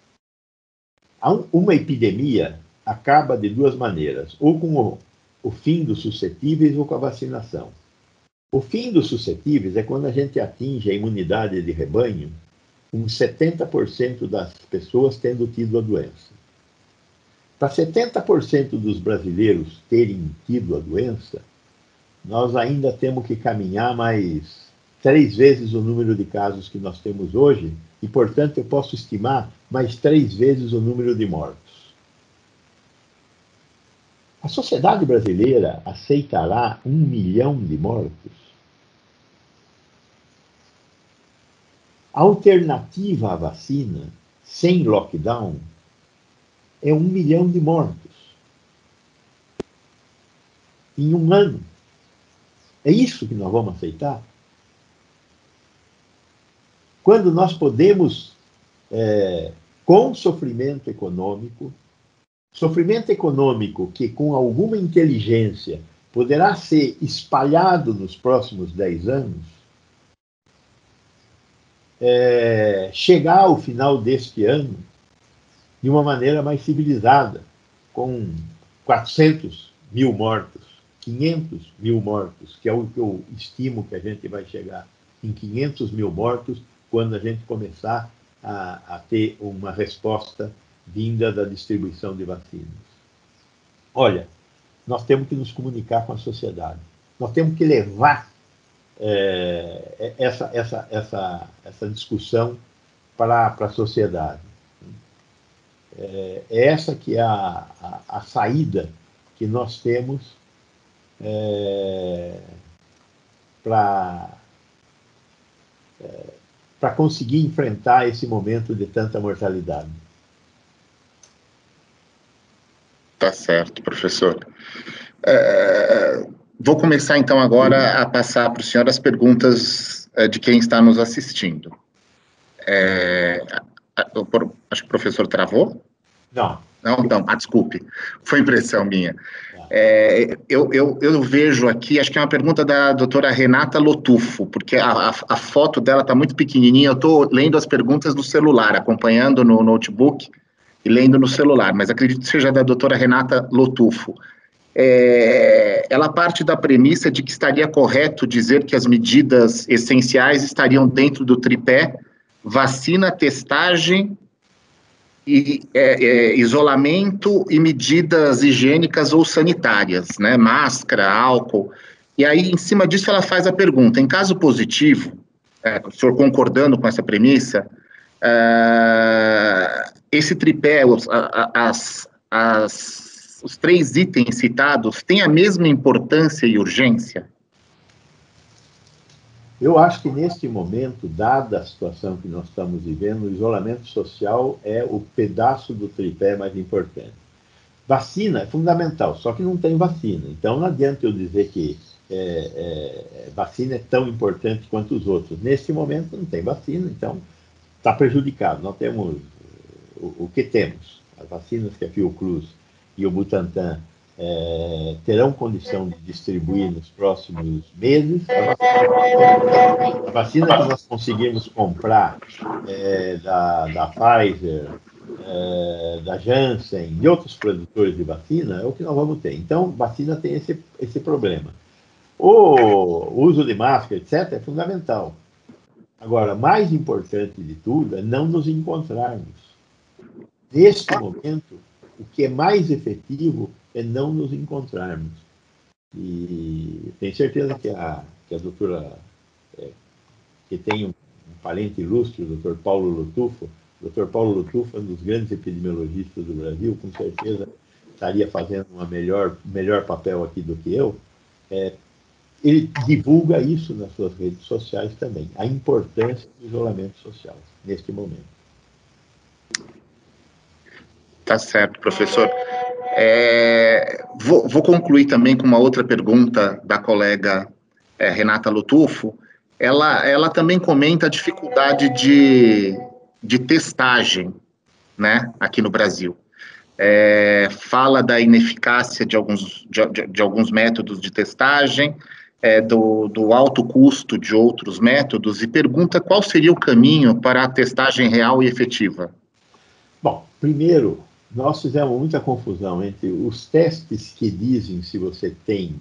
uma epidemia acaba de duas maneiras, ou com o, o fim dos suscetíveis ou com a vacinação. O fim dos suscetíveis é quando a gente atinge a imunidade de rebanho, com setenta por cento das pessoas tendo tido a doença. Para setenta por cento dos brasileiros terem tido a doença, nós ainda temos que caminhar mais três vezes o número de casos que nós temos hoje, e, portanto, eu posso estimar mais três vezes o número de mortos. A sociedade brasileira aceitará um milhão de mortos? A alternativa à vacina, sem lockdown, é um milhão de mortos em um ano. É isso que nós vamos aceitar? Quando nós podemos, é, com sofrimento econômico, sofrimento econômico que, com alguma inteligência, poderá ser espalhado nos próximos dez anos, é, chegar ao final deste ano de uma maneira mais civilizada, com quatrocentos mil mortos, quinhentos mil mortos, que é o que eu estimo que a gente vai chegar em quinhentos mil mortos quando a gente começar a, a ter uma resposta vinda da distribuição de vacinas. Olha, nós temos que nos comunicar com a sociedade. Nós temos que levar é, essa, essa, essa, essa discussão para, para a sociedade. É, é essa que é a, a, a saída que nós temos é, para é, para conseguir enfrentar esse momento de tanta mortalidade. Tá certo, professor. É, vou começar, então, agora a passar para o senhor as perguntas é, de quem está nos assistindo. É, acho que o professor travou? Não. Não, então, ah, desculpe, foi impressão minha. É, eu, eu, eu vejo aqui, acho que é uma pergunta da doutora Renata Lotufo, porque a, a, a foto dela está muito pequenininha, eu estou lendo as perguntas no celular, acompanhando no notebook e lendo no celular, mas acredito que seja da doutora Renata Lotufo. É, ela parte da premissa de que estaria correto dizer que as medidas essenciais estariam dentro do tripé vacina, testagem e é, é, isolamento e medidas higiênicas ou sanitárias, né? Máscara, álcool. E aí, em cima disso, ela faz a pergunta: em caso positivo, é, o senhor concordando com essa premissa, é, esse tripé, os, as, as, os três itens citados, têm a mesma importância e urgência? Eu acho que, neste momento, dada a situação que nós estamos vivendo, o isolamento social é o pedaço do tripé mais importante. Vacina é fundamental, só que não tem vacina. Então, não adianta eu dizer que é, é, vacina é tão importante quanto os outros. Neste momento, não tem vacina, então está prejudicado. Nós temos o, o que temos. As vacinas que a Fiocruz e o Butantan É, terão condição de distribuir nos próximos meses. A vacina que nós conseguimos comprar é, da, da Pfizer, é, da Janssen e outros produtores de vacina é o que nós vamos ter. Então, vacina tem esse, esse problema. O uso de máscara, etcétera, é fundamental. Agora, mais importante de tudo é não nos encontrarmos. Neste momento, o que é mais efetivo é não nos encontrarmos. E tenho certeza que a, que a doutora, é, que tem um, um parente ilustre, o doutor Paulo Lotufo, o doutor Paulo Lotufo é um dos grandes epidemiologistas do Brasil, com certeza estaria fazendo um melhor, melhor papel aqui do que eu, é, ele divulga isso nas suas redes sociais também, a importância do isolamento social neste momento. Tá certo, professor. É, vou, vou concluir também com uma outra pergunta da colega é, Renata Lutufo. Ela, ela também comenta a dificuldade de, de testagem, né, aqui no Brasil. É, fala da ineficácia de alguns, de, de, de alguns métodos de testagem, é, do, do alto custo de outros métodos, e pergunta qual seria o caminho para a testagem real e efetiva. Bom, primeiro, nós fizemos muita confusão entre os testes que dizem se você tem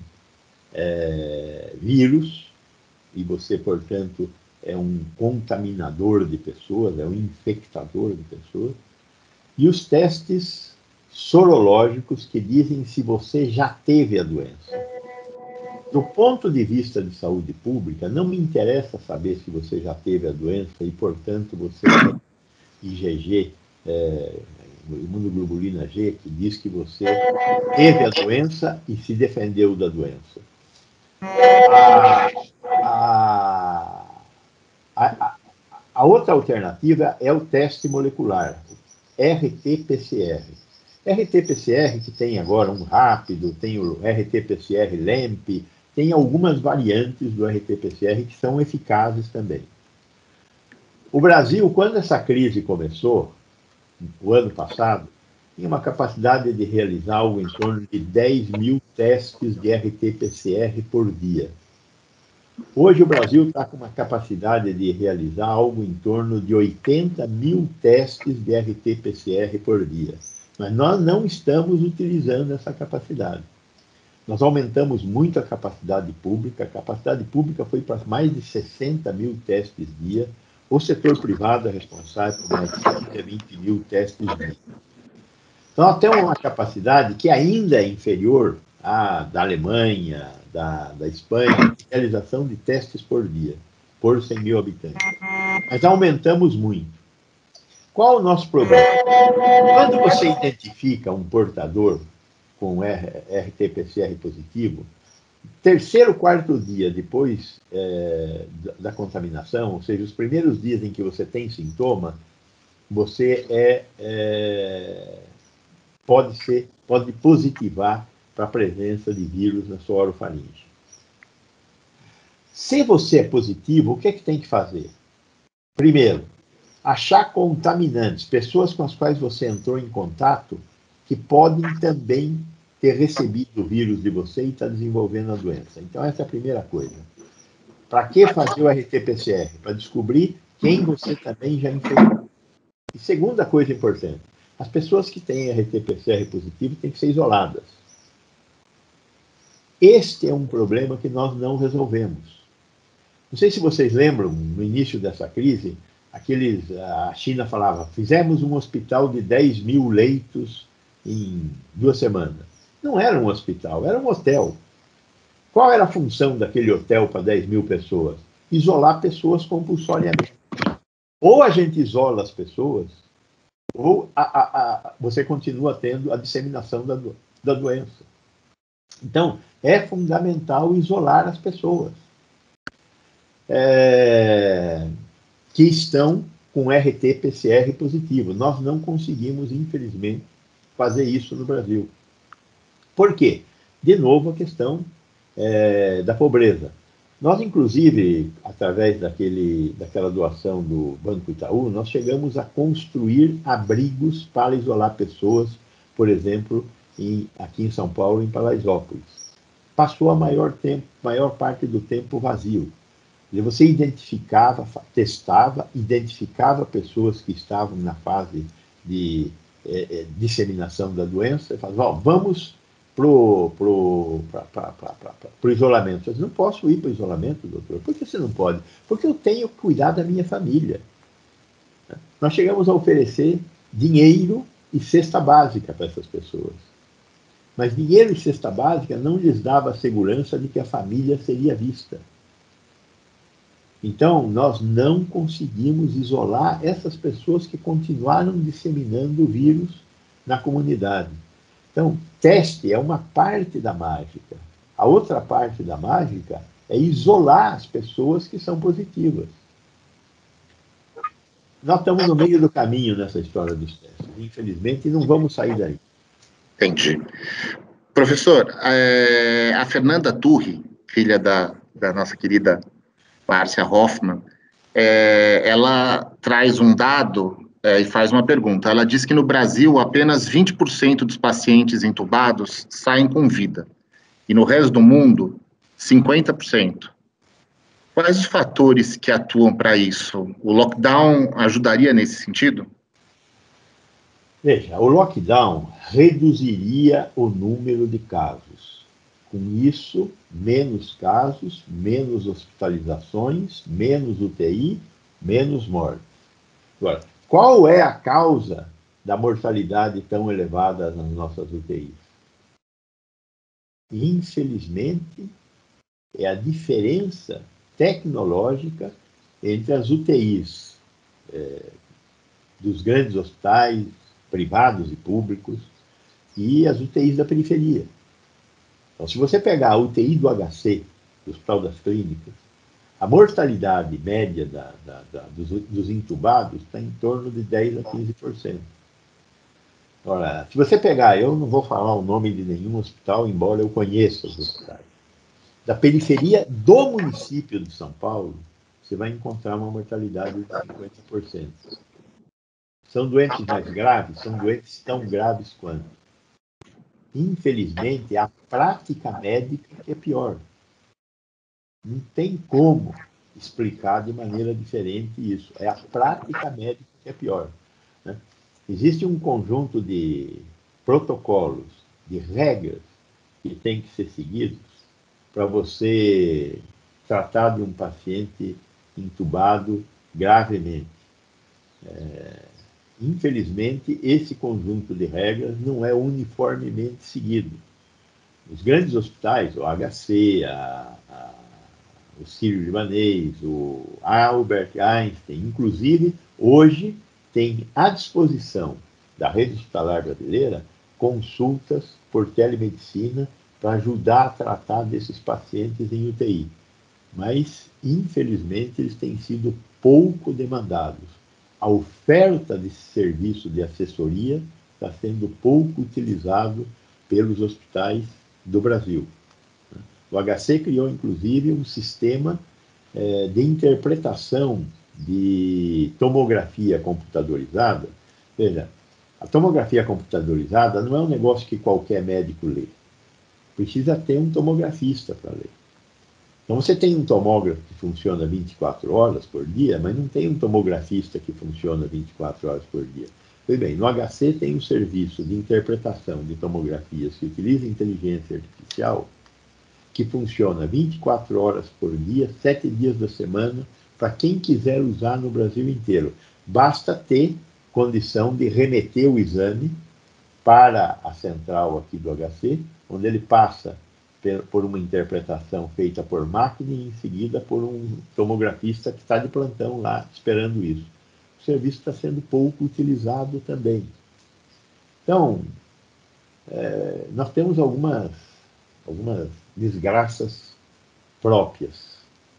é, vírus, e você, portanto, é um contaminador de pessoas, é um infectador de pessoas, e os testes sorológicos que dizem se você já teve a doença. Do ponto de vista de saúde pública, não me interessa saber se você já teve a doença e, portanto, você tem I G G, é, imunoglobulina G, que diz que você teve a doença e se defendeu da doença. A, a, a, a outra alternativa é o teste molecular, R T P C R. R T P C R, que tem agora um rápido, tem o R T P C R LEMP, tem algumas variantes do R T P C R que são eficazes também. O Brasil, quando essa crise começou, o ano passado, tinha uma capacidade de realizar algo em torno de dez mil testes de R T P C R por dia. Hoje o Brasil está com uma capacidade de realizar algo em torno de oitenta mil testes de R T P C R por dia. Mas nós não estamos utilizando essa capacidade. Nós aumentamos muito a capacidade pública, a capacidade pública foi para mais de sessenta mil testes dia, o setor privado é responsável por mais de quinze a vinte mil testes dia. Então, nós temos uma capacidade que ainda é inferior à da Alemanha, da, da Espanha, de realização de testes por dia, por cem mil habitantes. Mas aumentamos muito. Qual o nosso problema? Quando você identifica um portador com R T P C R positivo, terceiro, quarto dia depois é, da contaminação, ou seja, os primeiros dias em que você tem sintoma, você é, é, pode ser, pode positivar para a presença de vírus na sua orofaringe. Se você é positivo, o que é que tem que fazer? Primeiro, achar contaminantes, pessoas com as quais você entrou em contato, que podem também ter recebido o vírus de você e estar desenvolvendo a doença. Então, essa é a primeira coisa. Para que fazer o R T P C R? Para descobrir quem você também já infectou. E segunda coisa importante, as pessoas que têm R T P C R positivo têm que ser isoladas. Este é um problema que nós não resolvemos. Não sei se vocês lembram, no início dessa crise, aqueles, a China falava, fizemos um hospital de dez mil leitos em duas semanas. Não era um hospital, era um hotel. Qual era a função daquele hotel para dez mil pessoas? Isolar pessoas compulsoriamente. Ou a gente isola as pessoas, ou a, a, a, você continua tendo a disseminação da, do, da doença. Então, é fundamental isolar as pessoas é, que estão com R T P C R positivo. Nós não conseguimos, infelizmente, fazer isso no Brasil. Por quê? De novo, a questão é, da pobreza. Nós, inclusive, através daquele, daquela doação do Banco Itaú, nós chegamos a construir abrigos para isolar pessoas, por exemplo, em, aqui em São Paulo, em Paraisópolis. Passou a maior, tempo, maior parte do tempo vazio. Você identificava, testava, identificava pessoas que estavam na fase de é, disseminação da doença e falava, oh, vamos para o pro, pro isolamento. Eu disse, não posso ir para o isolamento, doutor. Por que você não pode? Porque eu tenho que cuidar da minha família. Nós chegamos a oferecer dinheiro e cesta básica para essas pessoas. Mas dinheiro e cesta básica não lhes dava a segurança de que a família seria vista. Então, nós não conseguimos isolar essas pessoas que continuaram disseminando o vírus na comunidade. Então, teste é uma parte da mágica. A outra parte da mágica é isolar as pessoas que são positivas. Nós estamos no meio do caminho nessa história dos testes, infelizmente, e não vamos sair daí. Entendi. Professor, é, a Fernanda Turri, filha da, da nossa querida Márcia Hoffmann, é, ela traz um dado é, e faz uma pergunta. Ela diz que no Brasil apenas vinte por cento dos pacientes entubados saem com vida, e no resto do mundo, cinquenta por cento. Quais os fatores que atuam para isso? O lockdown ajudaria nesse sentido? Veja, o lockdown reduziria o número de casos. Com isso, menos casos, menos hospitalizações, menos U T I, menos mortes. Agora, qual é a causa da mortalidade tão elevada nas nossas U T Is? Infelizmente, é a diferença tecnológica entre as U T Is é, dos grandes hospitais, privados e públicos, e as U T Is da periferia. Então, se você pegar a U T I do H C, do Hospital das Clínicas, a mortalidade média da, da, da, dos, dos intubados está em torno de dez a quinze por cento. Ora, se você pegar, eu não vou falar o nome de nenhum hospital, embora eu conheça os hospitais, da periferia do município de São Paulo, você vai encontrar uma mortalidade de cinquenta por cento. São doentes mais graves? São doentes tão graves quanto. Infelizmente, é a prática médica que é pior. Não tem como explicar de maneira diferente isso. É a prática médica que é pior, né? Existe um conjunto de protocolos, de regras que tem que ser seguidos para você tratar de um paciente entubado gravemente. É, infelizmente, esse conjunto de regras não é uniformemente seguido. Os grandes hospitais, o H C, a, a, o Sírio-Libanês, o Albert Einstein, inclusive, hoje tem à disposição da rede hospitalar brasileira consultas por telemedicina para ajudar a tratar desses pacientes em U T I. Mas, infelizmente, eles têm sido pouco demandados. A oferta desse serviço de assessoria está sendo pouco utilizado pelos hospitais do Brasil. O H C criou, inclusive, um sistema eh, de interpretação de tomografia computadorizada. Veja, a tomografia computadorizada não é um negócio que qualquer médico lê. Precisa ter um tomografista para ler. Então, você tem um tomógrafo que funciona vinte e quatro horas por dia, mas não tem um tomografista que funciona vinte e quatro horas por dia. Pois bem, no H C tem um serviço de interpretação de tomografias que utiliza inteligência artificial, que funciona vinte e quatro horas por dia, sete dias da semana, para quem quiser usar no Brasil inteiro. Basta ter condição de remeter o exame para a central aqui do H C, onde ele passa por uma interpretação feita por máquina e em seguida por um tomografista que está de plantão lá esperando isso. O serviço está sendo pouco utilizado também. Então, é, nós temos algumas, algumas desgraças próprias.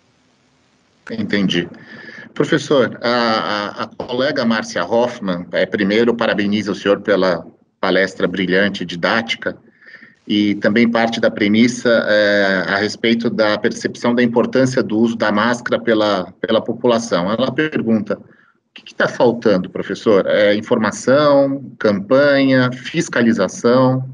Entendi. Professor, a, a, a colega Márcia Hoffmann, é, primeiro, parabeniza o senhor pela palestra brilhante e didática, e também parte da premissa é, a respeito da percepção da importância do uso da máscara pela, pela população. Ela pergunta, o que está faltando, professor? É, informação, campanha, fiscalização?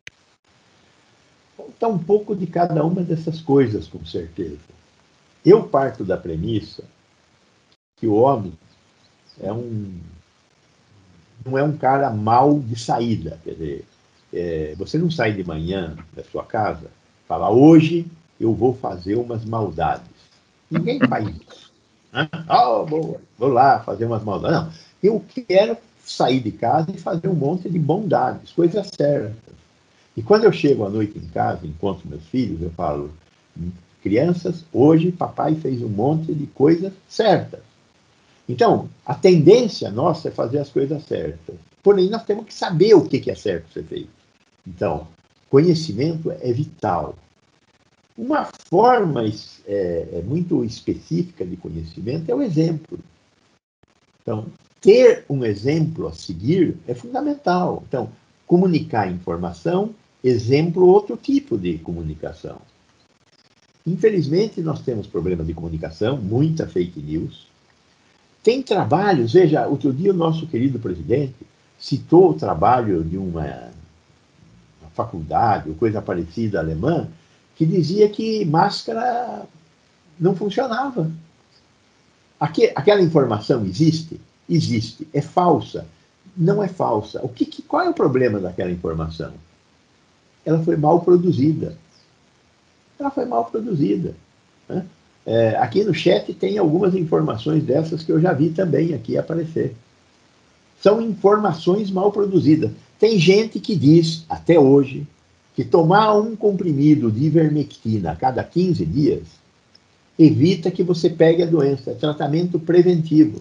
Falta um pouco de cada uma dessas coisas, com certeza. Eu parto da premissa que o homem é um, não é um cara mau de saída, quer dizer, É, você não sai de manhã da sua casa e fala, hoje eu vou fazer umas maldades. Ninguém faz isso. Né? Oh, vou, vou lá fazer umas maldades. Não, eu quero sair de casa e fazer um monte de bondades, coisas certas. E quando eu chego à noite em casa, encontro meus filhos, eu falo, crianças, hoje papai fez um monte de coisas certas. Então, a tendência nossa é fazer as coisas certas. Porém, nós temos que saber o que é certo ser feito. Então, conhecimento é vital. Uma forma é, é muito específica de conhecimento é o exemplo. Então, ter um exemplo a seguir é fundamental. Então, comunicar informação, exemplo, outro tipo de comunicação. Infelizmente, nós temos problemas de comunicação, muita fake news. Tem trabalhos, veja, outro dia o nosso querido presidente citou o trabalho de uma, uma faculdade, ou coisa parecida alemã, que dizia que máscara não funcionava. Aque, aquela informação existe? Existe. É falsa? Não é falsa. O que, que, qual é o problema daquela informação? Ela foi mal produzida. Ela foi mal produzida. Né? É, aqui no chat tem algumas informações dessas que eu já vi também aqui aparecer. São informações mal produzidas. Tem gente que diz, até hoje, que tomar um comprimido de ivermectina a cada quinze dias evita que você pegue a doença. É tratamento preventivo.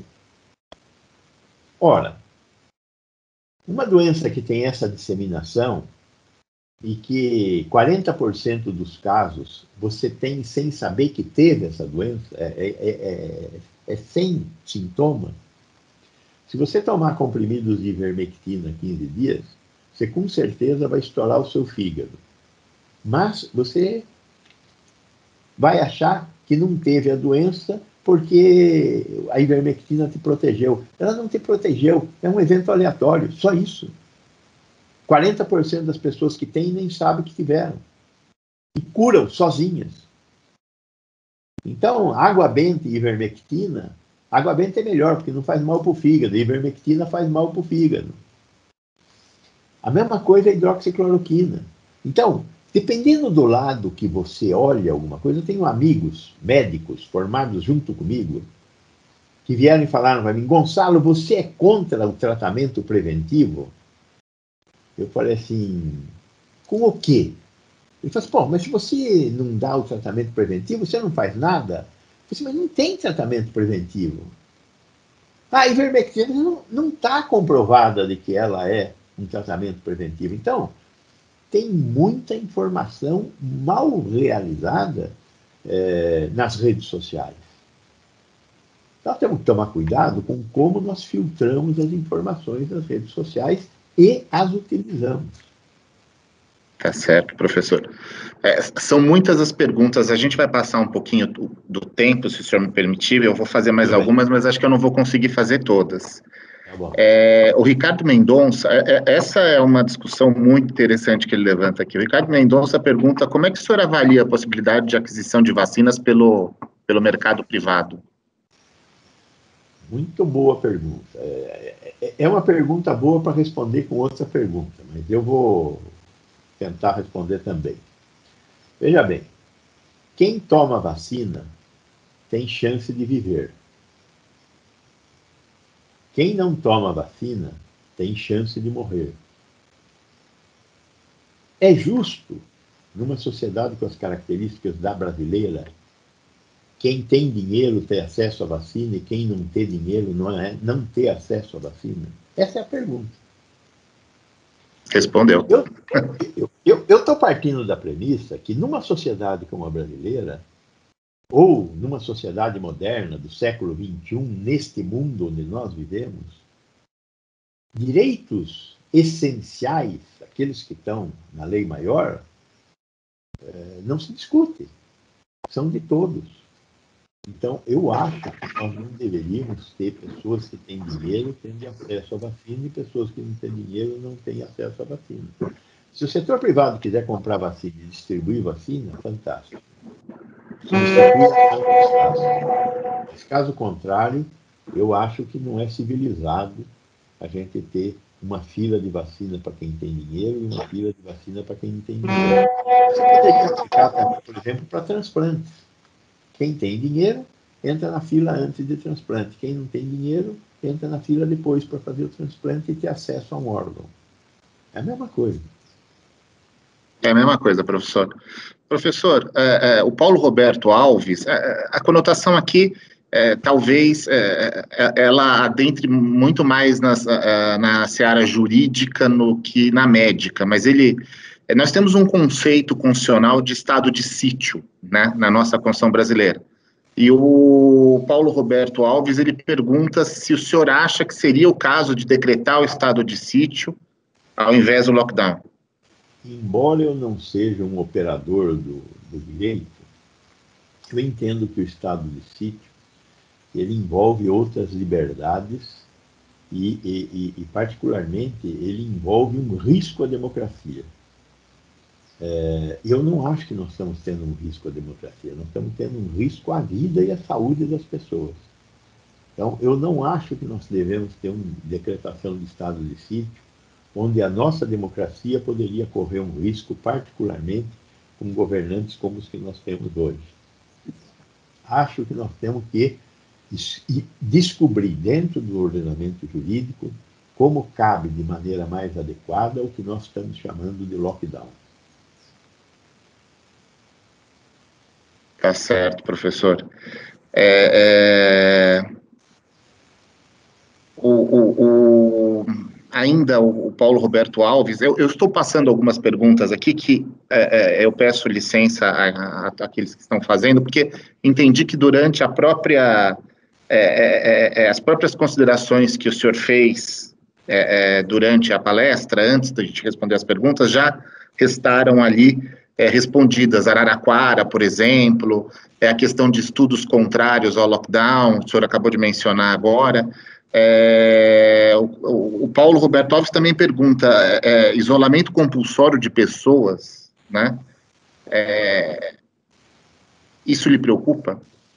Ora, uma doença que tem essa disseminação e que quarenta por cento dos casos você tem sem saber que teve essa doença, é, é, é, é sem sintoma. Se você tomar comprimidos de ivermectina quinze dias, você com certeza vai estourar o seu fígado. Mas você vai achar que não teve a doença porque a ivermectina te protegeu. Ela não te protegeu, é um evento aleatório, só isso. quarenta por cento das pessoas que têm nem sabem que tiveram. E curam sozinhas. Então, água benta e ivermectina, água benta é melhor, porque não faz mal para o fígado, e ivermectina faz mal para o fígado. A mesma coisa é a hidroxicloroquina. Então, dependendo do lado que você olha alguma coisa, eu tenho amigos médicos formados junto comigo, que vieram e falaram para mim, Gonçalo, você é contra o tratamento preventivo? Eu falei assim, com o quê? Ele falou assim, pô, mas se você não dá o tratamento preventivo, você não faz nada? Eu falei assim, mas não tem tratamento preventivo. Ah, a ivermectina não está comprovada de que ela é um tratamento preventivo. Então, tem muita informação mal realizada é, nas redes sociais. Nós temos que tomar cuidado com como nós filtramos as informações das redes sociais e as utilizamos. Tá certo, professor. É, são muitas as perguntas, a gente vai passar um pouquinho do, do tempo, se o senhor me permitir, eu vou fazer mais Tudo algumas, bem. Mas acho que eu não vou conseguir fazer todas. Tá bom. É, o Ricardo Mendonça, é, essa é uma discussão muito interessante que ele levanta aqui. O Ricardo Mendonça pergunta como é que o senhor avalia a possibilidade de aquisição de vacinas pelo, pelo mercado privado? Muito boa pergunta. É, é, é uma pergunta boa para responder com outra pergunta, mas eu vou tentar responder também. Veja bem, quem toma vacina tem chance de viver. Quem não toma vacina tem chance de morrer. É justo, numa sociedade com as características da brasileira, quem tem dinheiro ter acesso à vacina e quem não tem dinheiro não, é, não ter acesso à vacina? Essa é a pergunta. Respondeu. Eu estou partindo da premissa que numa sociedade como a brasileira, ou numa sociedade moderna do século vinte e um, neste mundo onde nós vivemos, direitos essenciais, aqueles que estão na lei maior, não se discute. São de todos. Então, eu acho que nós não deveríamos ter pessoas que têm dinheiro tendo acesso à vacina e pessoas que não têm dinheiro não têm acesso à vacina. Se o setor privado quiser comprar vacina e distribuir vacina, fantástico. Substitui a Mas, caso contrário, eu acho que não é civilizado a gente ter uma fila de vacina para quem tem dinheiro e uma fila de vacina para quem não tem dinheiro. Você poderia aplicar também, por exemplo, para transplantes. Quem tem dinheiro, entra na fila antes de transplante. Quem não tem dinheiro, entra na fila depois para fazer o transplante e ter acesso a um órgão. É a mesma coisa. É a mesma coisa, professor. Professor, é, é, o Paulo Roberto Alves, é, a conotação aqui é, talvez é, ela adentre muito mais nas, na seara jurídica no que na médica, mas ele, nós temos um conceito constitucional de estado de sítio, né, na nossa Constituição brasileira. E o Paulo Roberto Alves, ele pergunta se o senhor acha que seria o caso de decretar o estado de sítio ao invés do lockdown. Embora eu não seja um operador do, do direito, eu entendo que o estado de sítio ele envolve outras liberdades e, e, e, particularmente, ele envolve um risco à democracia. É, eu não acho que nós estamos tendo um risco à democracia, nós estamos tendo um risco à vida e à saúde das pessoas. Então, eu não acho que nós devemos ter uma decretação de estado de sítio, onde a nossa democracia poderia correr um risco, particularmente com governantes como os que nós temos hoje. Acho que nós temos que descobrir dentro do ordenamento jurídico como cabe de maneira mais adequada o que nós estamos chamando de lockdown. Tá certo, professor. É, é... O, o, o... Ainda o Paulo Roberto Alves, eu, eu estou passando algumas perguntas aqui que é, é, eu peço licença àqueles que estão fazendo, porque entendi que durante a própria... É, é, é, as próprias considerações que o senhor fez é, é, durante a palestra, antes da gente responder as perguntas, já restaram ali é, respondidas. Araraquara, por exemplo, é a questão de estudos contrários ao lockdown, o senhor acabou de mencionar agora. É, o, o Paulo Roberto Alves também pergunta, é, isolamento compulsório de pessoas, né? É, isso lhe preocupa?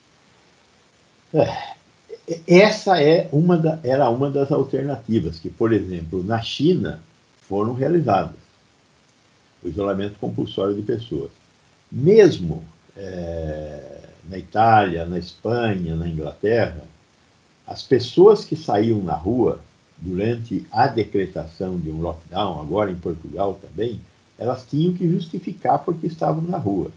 É. Essa é uma da, era uma das alternativas que, por exemplo, na China foram realizadas, o isolamento compulsório de pessoas. Mesmo é, na Itália, na Espanha, na Inglaterra, as pessoas que saíam na rua durante a decretação de um lockdown, agora em Portugal também, elas tinham que justificar porque estavam na rua.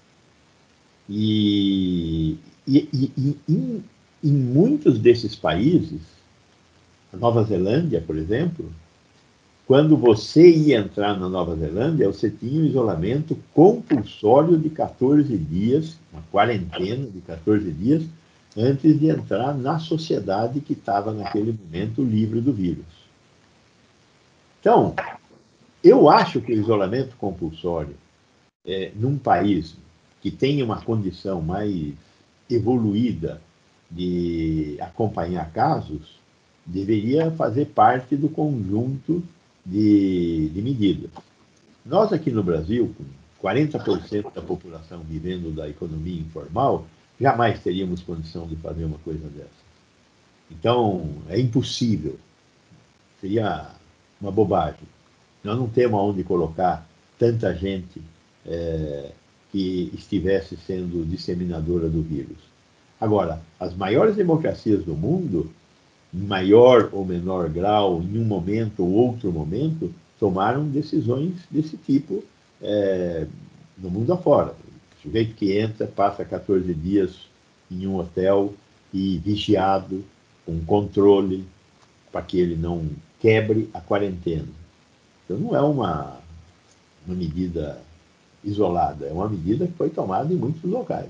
E, e, e, e em muitos desses países, a Nova Zelândia, por exemplo, quando você ia entrar na Nova Zelândia, você tinha um isolamento compulsório de quatorze dias, uma quarentena de quatorze dias, antes de entrar na sociedade que estava naquele momento livre do vírus. Então, eu acho que o isolamento compulsório, é, num país que tem uma condição mais evoluída de acompanhar casos, deveria fazer parte do conjunto de, de medidas. Nós aqui no Brasil, com quarenta por cento da população vivendo da economia informal, jamais teríamos condição de fazer uma coisa dessa. Então, é impossível. Seria uma bobagem. Nós não temos aonde colocar tanta gente é, que estivesse sendo disseminadora do vírus. Agora, as maiores democracias do mundo, em maior ou menor grau, em um momento ou outro momento, tomaram decisões desse tipo é, no mundo afora. O sujeito que entra, passa quatorze dias em um hotel e vigiado, com controle, para que ele não quebre a quarentena. Então, não é uma, uma medida isolada, é uma medida que foi tomada em muitos locais.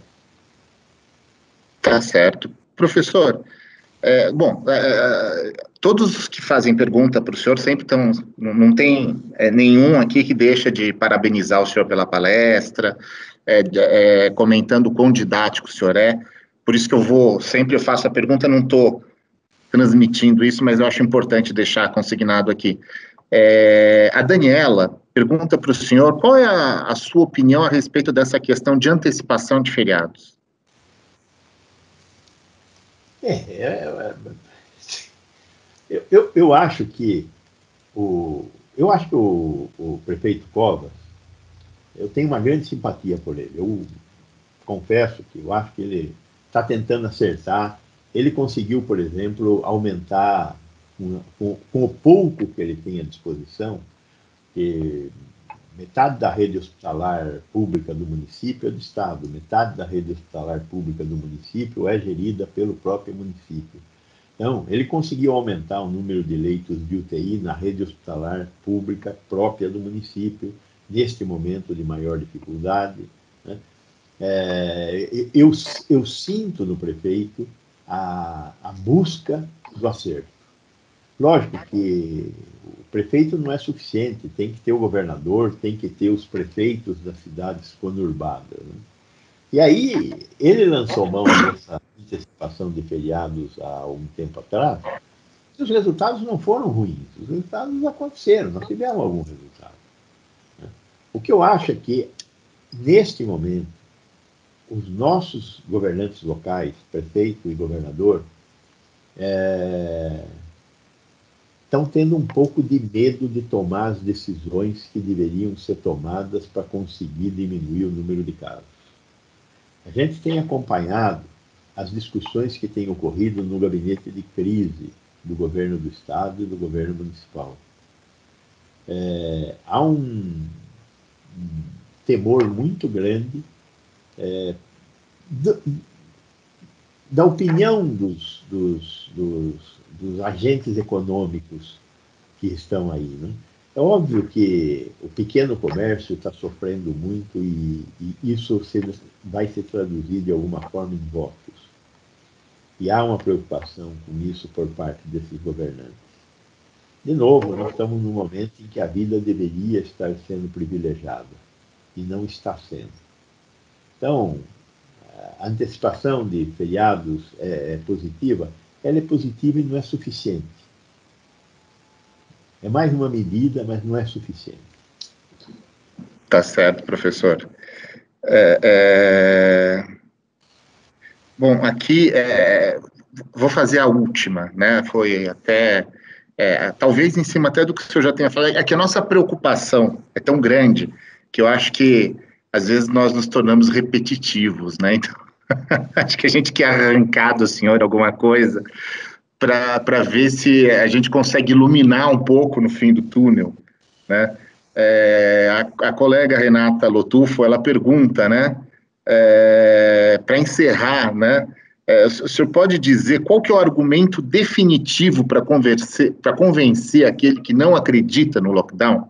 Tá certo. Professor, é, bom, é, todos os que fazem pergunta para o senhor sempre estão, não, não tem é, nenhum aqui que deixa de parabenizar o senhor pela palestra, é, é, comentando o quão didático o senhor é, por isso que eu vou, sempre eu faço a pergunta, não estou transmitindo isso, mas eu acho importante deixar consignado aqui. É, a Daniela pergunta para o senhor, qual é a, a sua opinião a respeito dessa questão de antecipação de feriados? É, é, é, eu, eu acho que o, eu acho que o, o prefeito Covas, eu tenho uma grande simpatia por ele. Eu confesso que eu acho que ele está tentando acertar. Ele conseguiu, por exemplo, aumentar com, com, com o pouco que ele tem à disposição, que metade da rede hospitalar pública do município é do Estado, metade da rede hospitalar pública do município é gerida pelo próprio município. Então, ele conseguiu aumentar o número de leitos de U T I na rede hospitalar pública própria do município, neste momento de maior dificuldade, né? É, eu, eu sinto no prefeito a, a busca do acerto. Lógico que o prefeito não é suficiente, tem que ter o governador, tem que ter os prefeitos das cidades conurbadas, né? E aí, ele lançou mão dessa antecipação de feriados há um tempo atrás, e os resultados não foram ruins, os resultados aconteceram, nós tivemos algum resultado, né? O que eu acho é que, neste momento, os nossos governantes locais, prefeito e governador, é, estão tendo um pouco de medo de tomar as decisões que deveriam ser tomadas para conseguir diminuir o número de casos. A gente tem acompanhado as discussões que têm ocorrido no gabinete de crise do governo do Estado e do governo municipal. É, há um, um temor muito grande É, do, da opinião dos, dos, dos, dos agentes econômicos que estão aí, né? É óbvio que o pequeno comércio está sofrendo muito e, e isso se, vai se traduzir de alguma forma em votos. E há uma preocupação com isso por parte desses governantes. De novo, nós estamos num momento em que a vida deveria estar sendo privilegiada e não está sendo. Então, a antecipação de feriados é, é positiva, ela é positiva e não é suficiente. É mais uma medida, mas não é suficiente. Tá certo, professor. É, é... Bom, aqui é... vou fazer a última, né? Foi até, é, talvez em cima até do que o senhor já tenha falado, é que a nossa preocupação é tão grande que eu acho que às vezes nós nos tornamos repetitivos, né? Então, acho que a gente quer arrancar do senhor alguma coisa para ver se a gente consegue iluminar um pouco no fim do túnel, né? É, a, a colega Renata Lotufo, ela pergunta, né? É, para encerrar, né? É, o senhor pode dizer qual que é o argumento definitivo para convencer, para convencer aquele que não acredita no lockdown?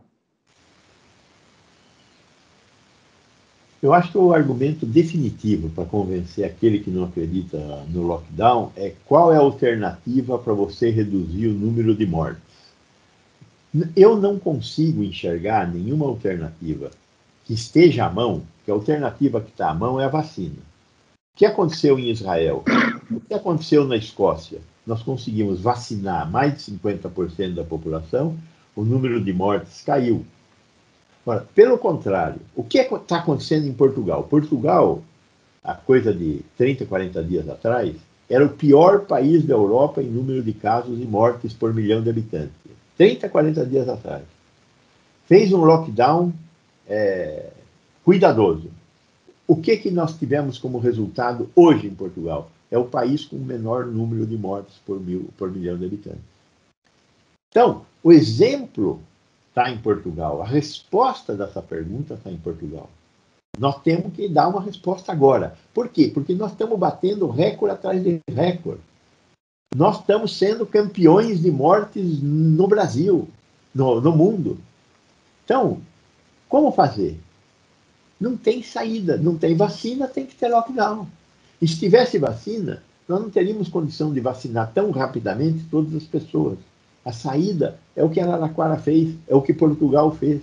Eu acho que o argumento definitivo para convencer aquele que não acredita no lockdown é qual é a alternativa para você reduzir o número de mortes. Eu não consigo enxergar nenhuma alternativa que esteja à mão, que a alternativa que está à mão é a vacina. O que aconteceu em Israel? O que aconteceu na Escócia? Nós conseguimos vacinar mais de cinquenta por cento da população, o número de mortes caiu. Agora, pelo contrário, o que está acontecendo em Portugal? Portugal, há coisa de trinta, quarenta dias atrás, era o pior país da Europa em número de casos e mortes por milhão de habitantes. trinta, quarenta dias atrás. Fez um lockdown é, cuidadoso. O que, que nós tivemos como resultado hoje em Portugal? É o país com o menor número de mortes por, mil, por milhão de habitantes. Então, o exemplo está em Portugal. A resposta dessa pergunta está em Portugal. Nós temos que dar uma resposta agora. Por quê? Porque nós estamos batendo recorde atrás de recorde. Nós estamos sendo campeões de mortes no Brasil, no, no mundo. Então, como fazer? Não tem saída, não tem vacina, tem que ter lockdown. E se tivesse vacina, nós não teríamos condição de vacinar tão rapidamente todas as pessoas. A saída é o que a Araraquara fez, é o que Portugal fez.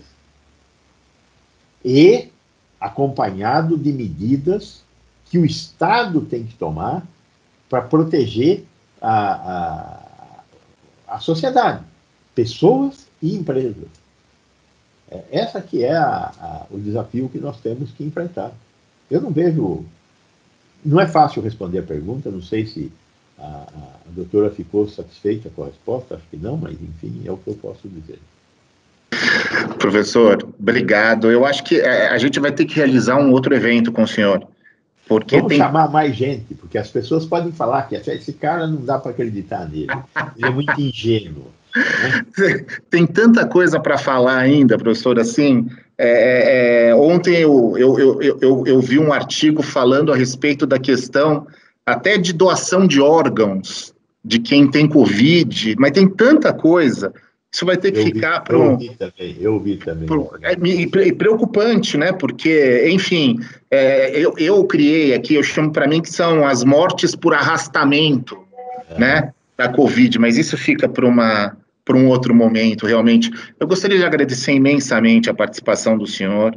E acompanhado de medidas que o Estado tem que tomar para proteger a, a, a sociedade, pessoas e empresas. Essa que é a, a, o desafio que nós temos que enfrentar. Eu não vejo... Não é fácil responder a pergunta, não sei se a, a, a doutora ficou satisfeita com a resposta, acho que não, mas, enfim, é o que eu posso dizer. Professor, obrigado. Eu acho que a gente vai ter que realizar um outro evento com o senhor. Porque Vamos tem... chamar mais gente, porque as pessoas podem falar que esse cara não dá para acreditar nele. Ele é muito ingênuo. Né? Tem tanta coisa para falar ainda, professor, assim, É, é, ontem eu, eu, eu, eu, eu vi um artigo falando a respeito da questão até de doação de órgãos de quem tem Covid, mas tem tanta coisa, isso vai ter que eu ficar vi, para eu um... ouvi também, eu ouvi também. Pro, é, e preocupante, né? Porque, enfim, é, eu, eu criei aqui, eu chamo para mim que são as mortes por arrastamento, É. né? Da Covid, mas isso fica para uma para um outro momento, realmente. Eu gostaria de agradecer imensamente a participação do senhor,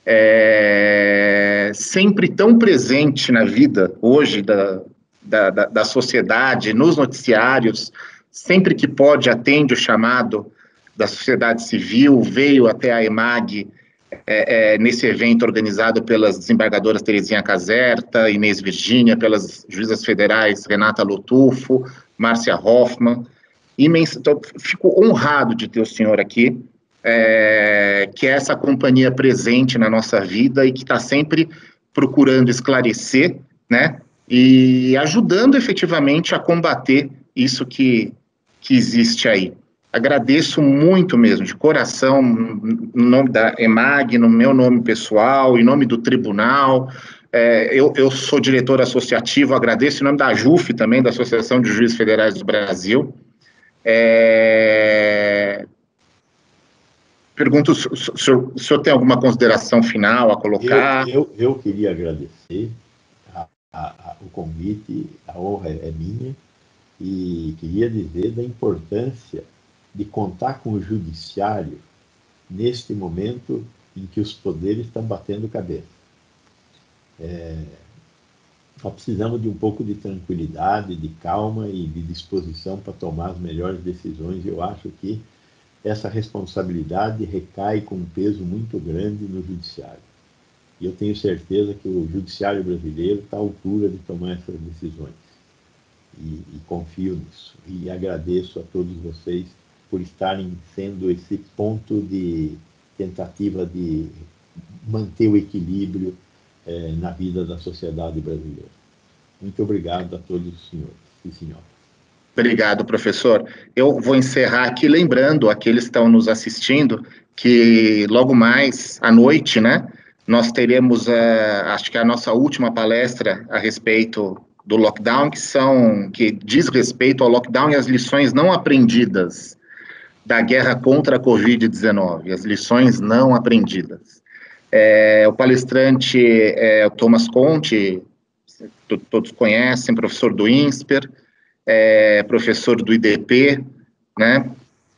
é, sempre tão presente na vida hoje da, da, da, da sociedade, nos noticiários, sempre que pode atende o chamado da sociedade civil, veio até a EMAG é, é, nesse evento organizado pelas desembargadoras Terezinha Caserta, Inês Virgínia, pelas juízas federais Renata Lotufo, Márcia Hoffmann. Imenso, então, fico honrado de ter o senhor aqui, é, que é essa companhia presente na nossa vida e que está sempre procurando esclarecer, né, e ajudando efetivamente a combater isso que, que existe aí. Agradeço muito mesmo, de coração, no nome da EMAG, no meu nome pessoal, em nome do tribunal. É, eu, eu sou diretor associativo, agradeço em nome da AJUF também, da Associação de Juízes Federais do Brasil. É... Pergunto se o senhor, o senhor tem alguma consideração final a colocar? Eu, eu, eu queria agradecer a, a, a, o convite, a honra é minha, e queria dizer da importância de contar com o judiciário neste momento em que os poderes estão batendo cabeça. É, nós precisamos de um pouco de tranquilidade, de calma e de disposição para tomar as melhores decisões. Eu acho que essa responsabilidade recai com um peso muito grande no judiciário. E eu tenho certeza que o judiciário brasileiro está à altura de tomar essas decisões. E, e confio nisso. E agradeço a todos vocês por estarem sendo esse ponto de tentativa de manter o equilíbrio eh, na vida da sociedade brasileira. Muito obrigado a todos os senhores e senhoras. Obrigado, professor. Eu vou encerrar aqui lembrando aqueles que estão nos assistindo que logo mais à noite, né, nós teremos, uh, acho que a nossa última palestra a respeito do lockdown, que são, que diz respeito ao lockdown e as lições não aprendidas da guerra contra a Covid dezenove, as lições não aprendidas. É, o palestrante é o Thomas Conte, todos conhecem, professor do INSPER, é, professor do I D P, né?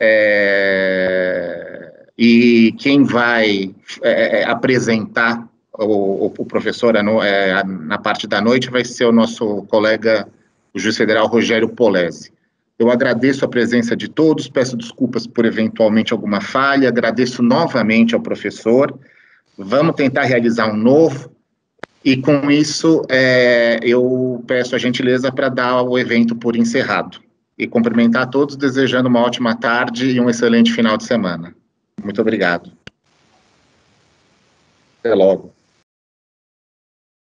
É, e quem vai é, apresentar o, o professor é, na parte da noite vai ser o nosso colega, o juiz federal Rogério Polese. Eu agradeço a presença de todos, peço desculpas por eventualmente alguma falha, agradeço novamente ao professor, vamos tentar realizar um novo, e com isso é, eu peço a gentileza para dar o evento por encerrado. E cumprimentar a todos, desejando uma ótima tarde e um excelente final de semana. Muito obrigado. Até logo.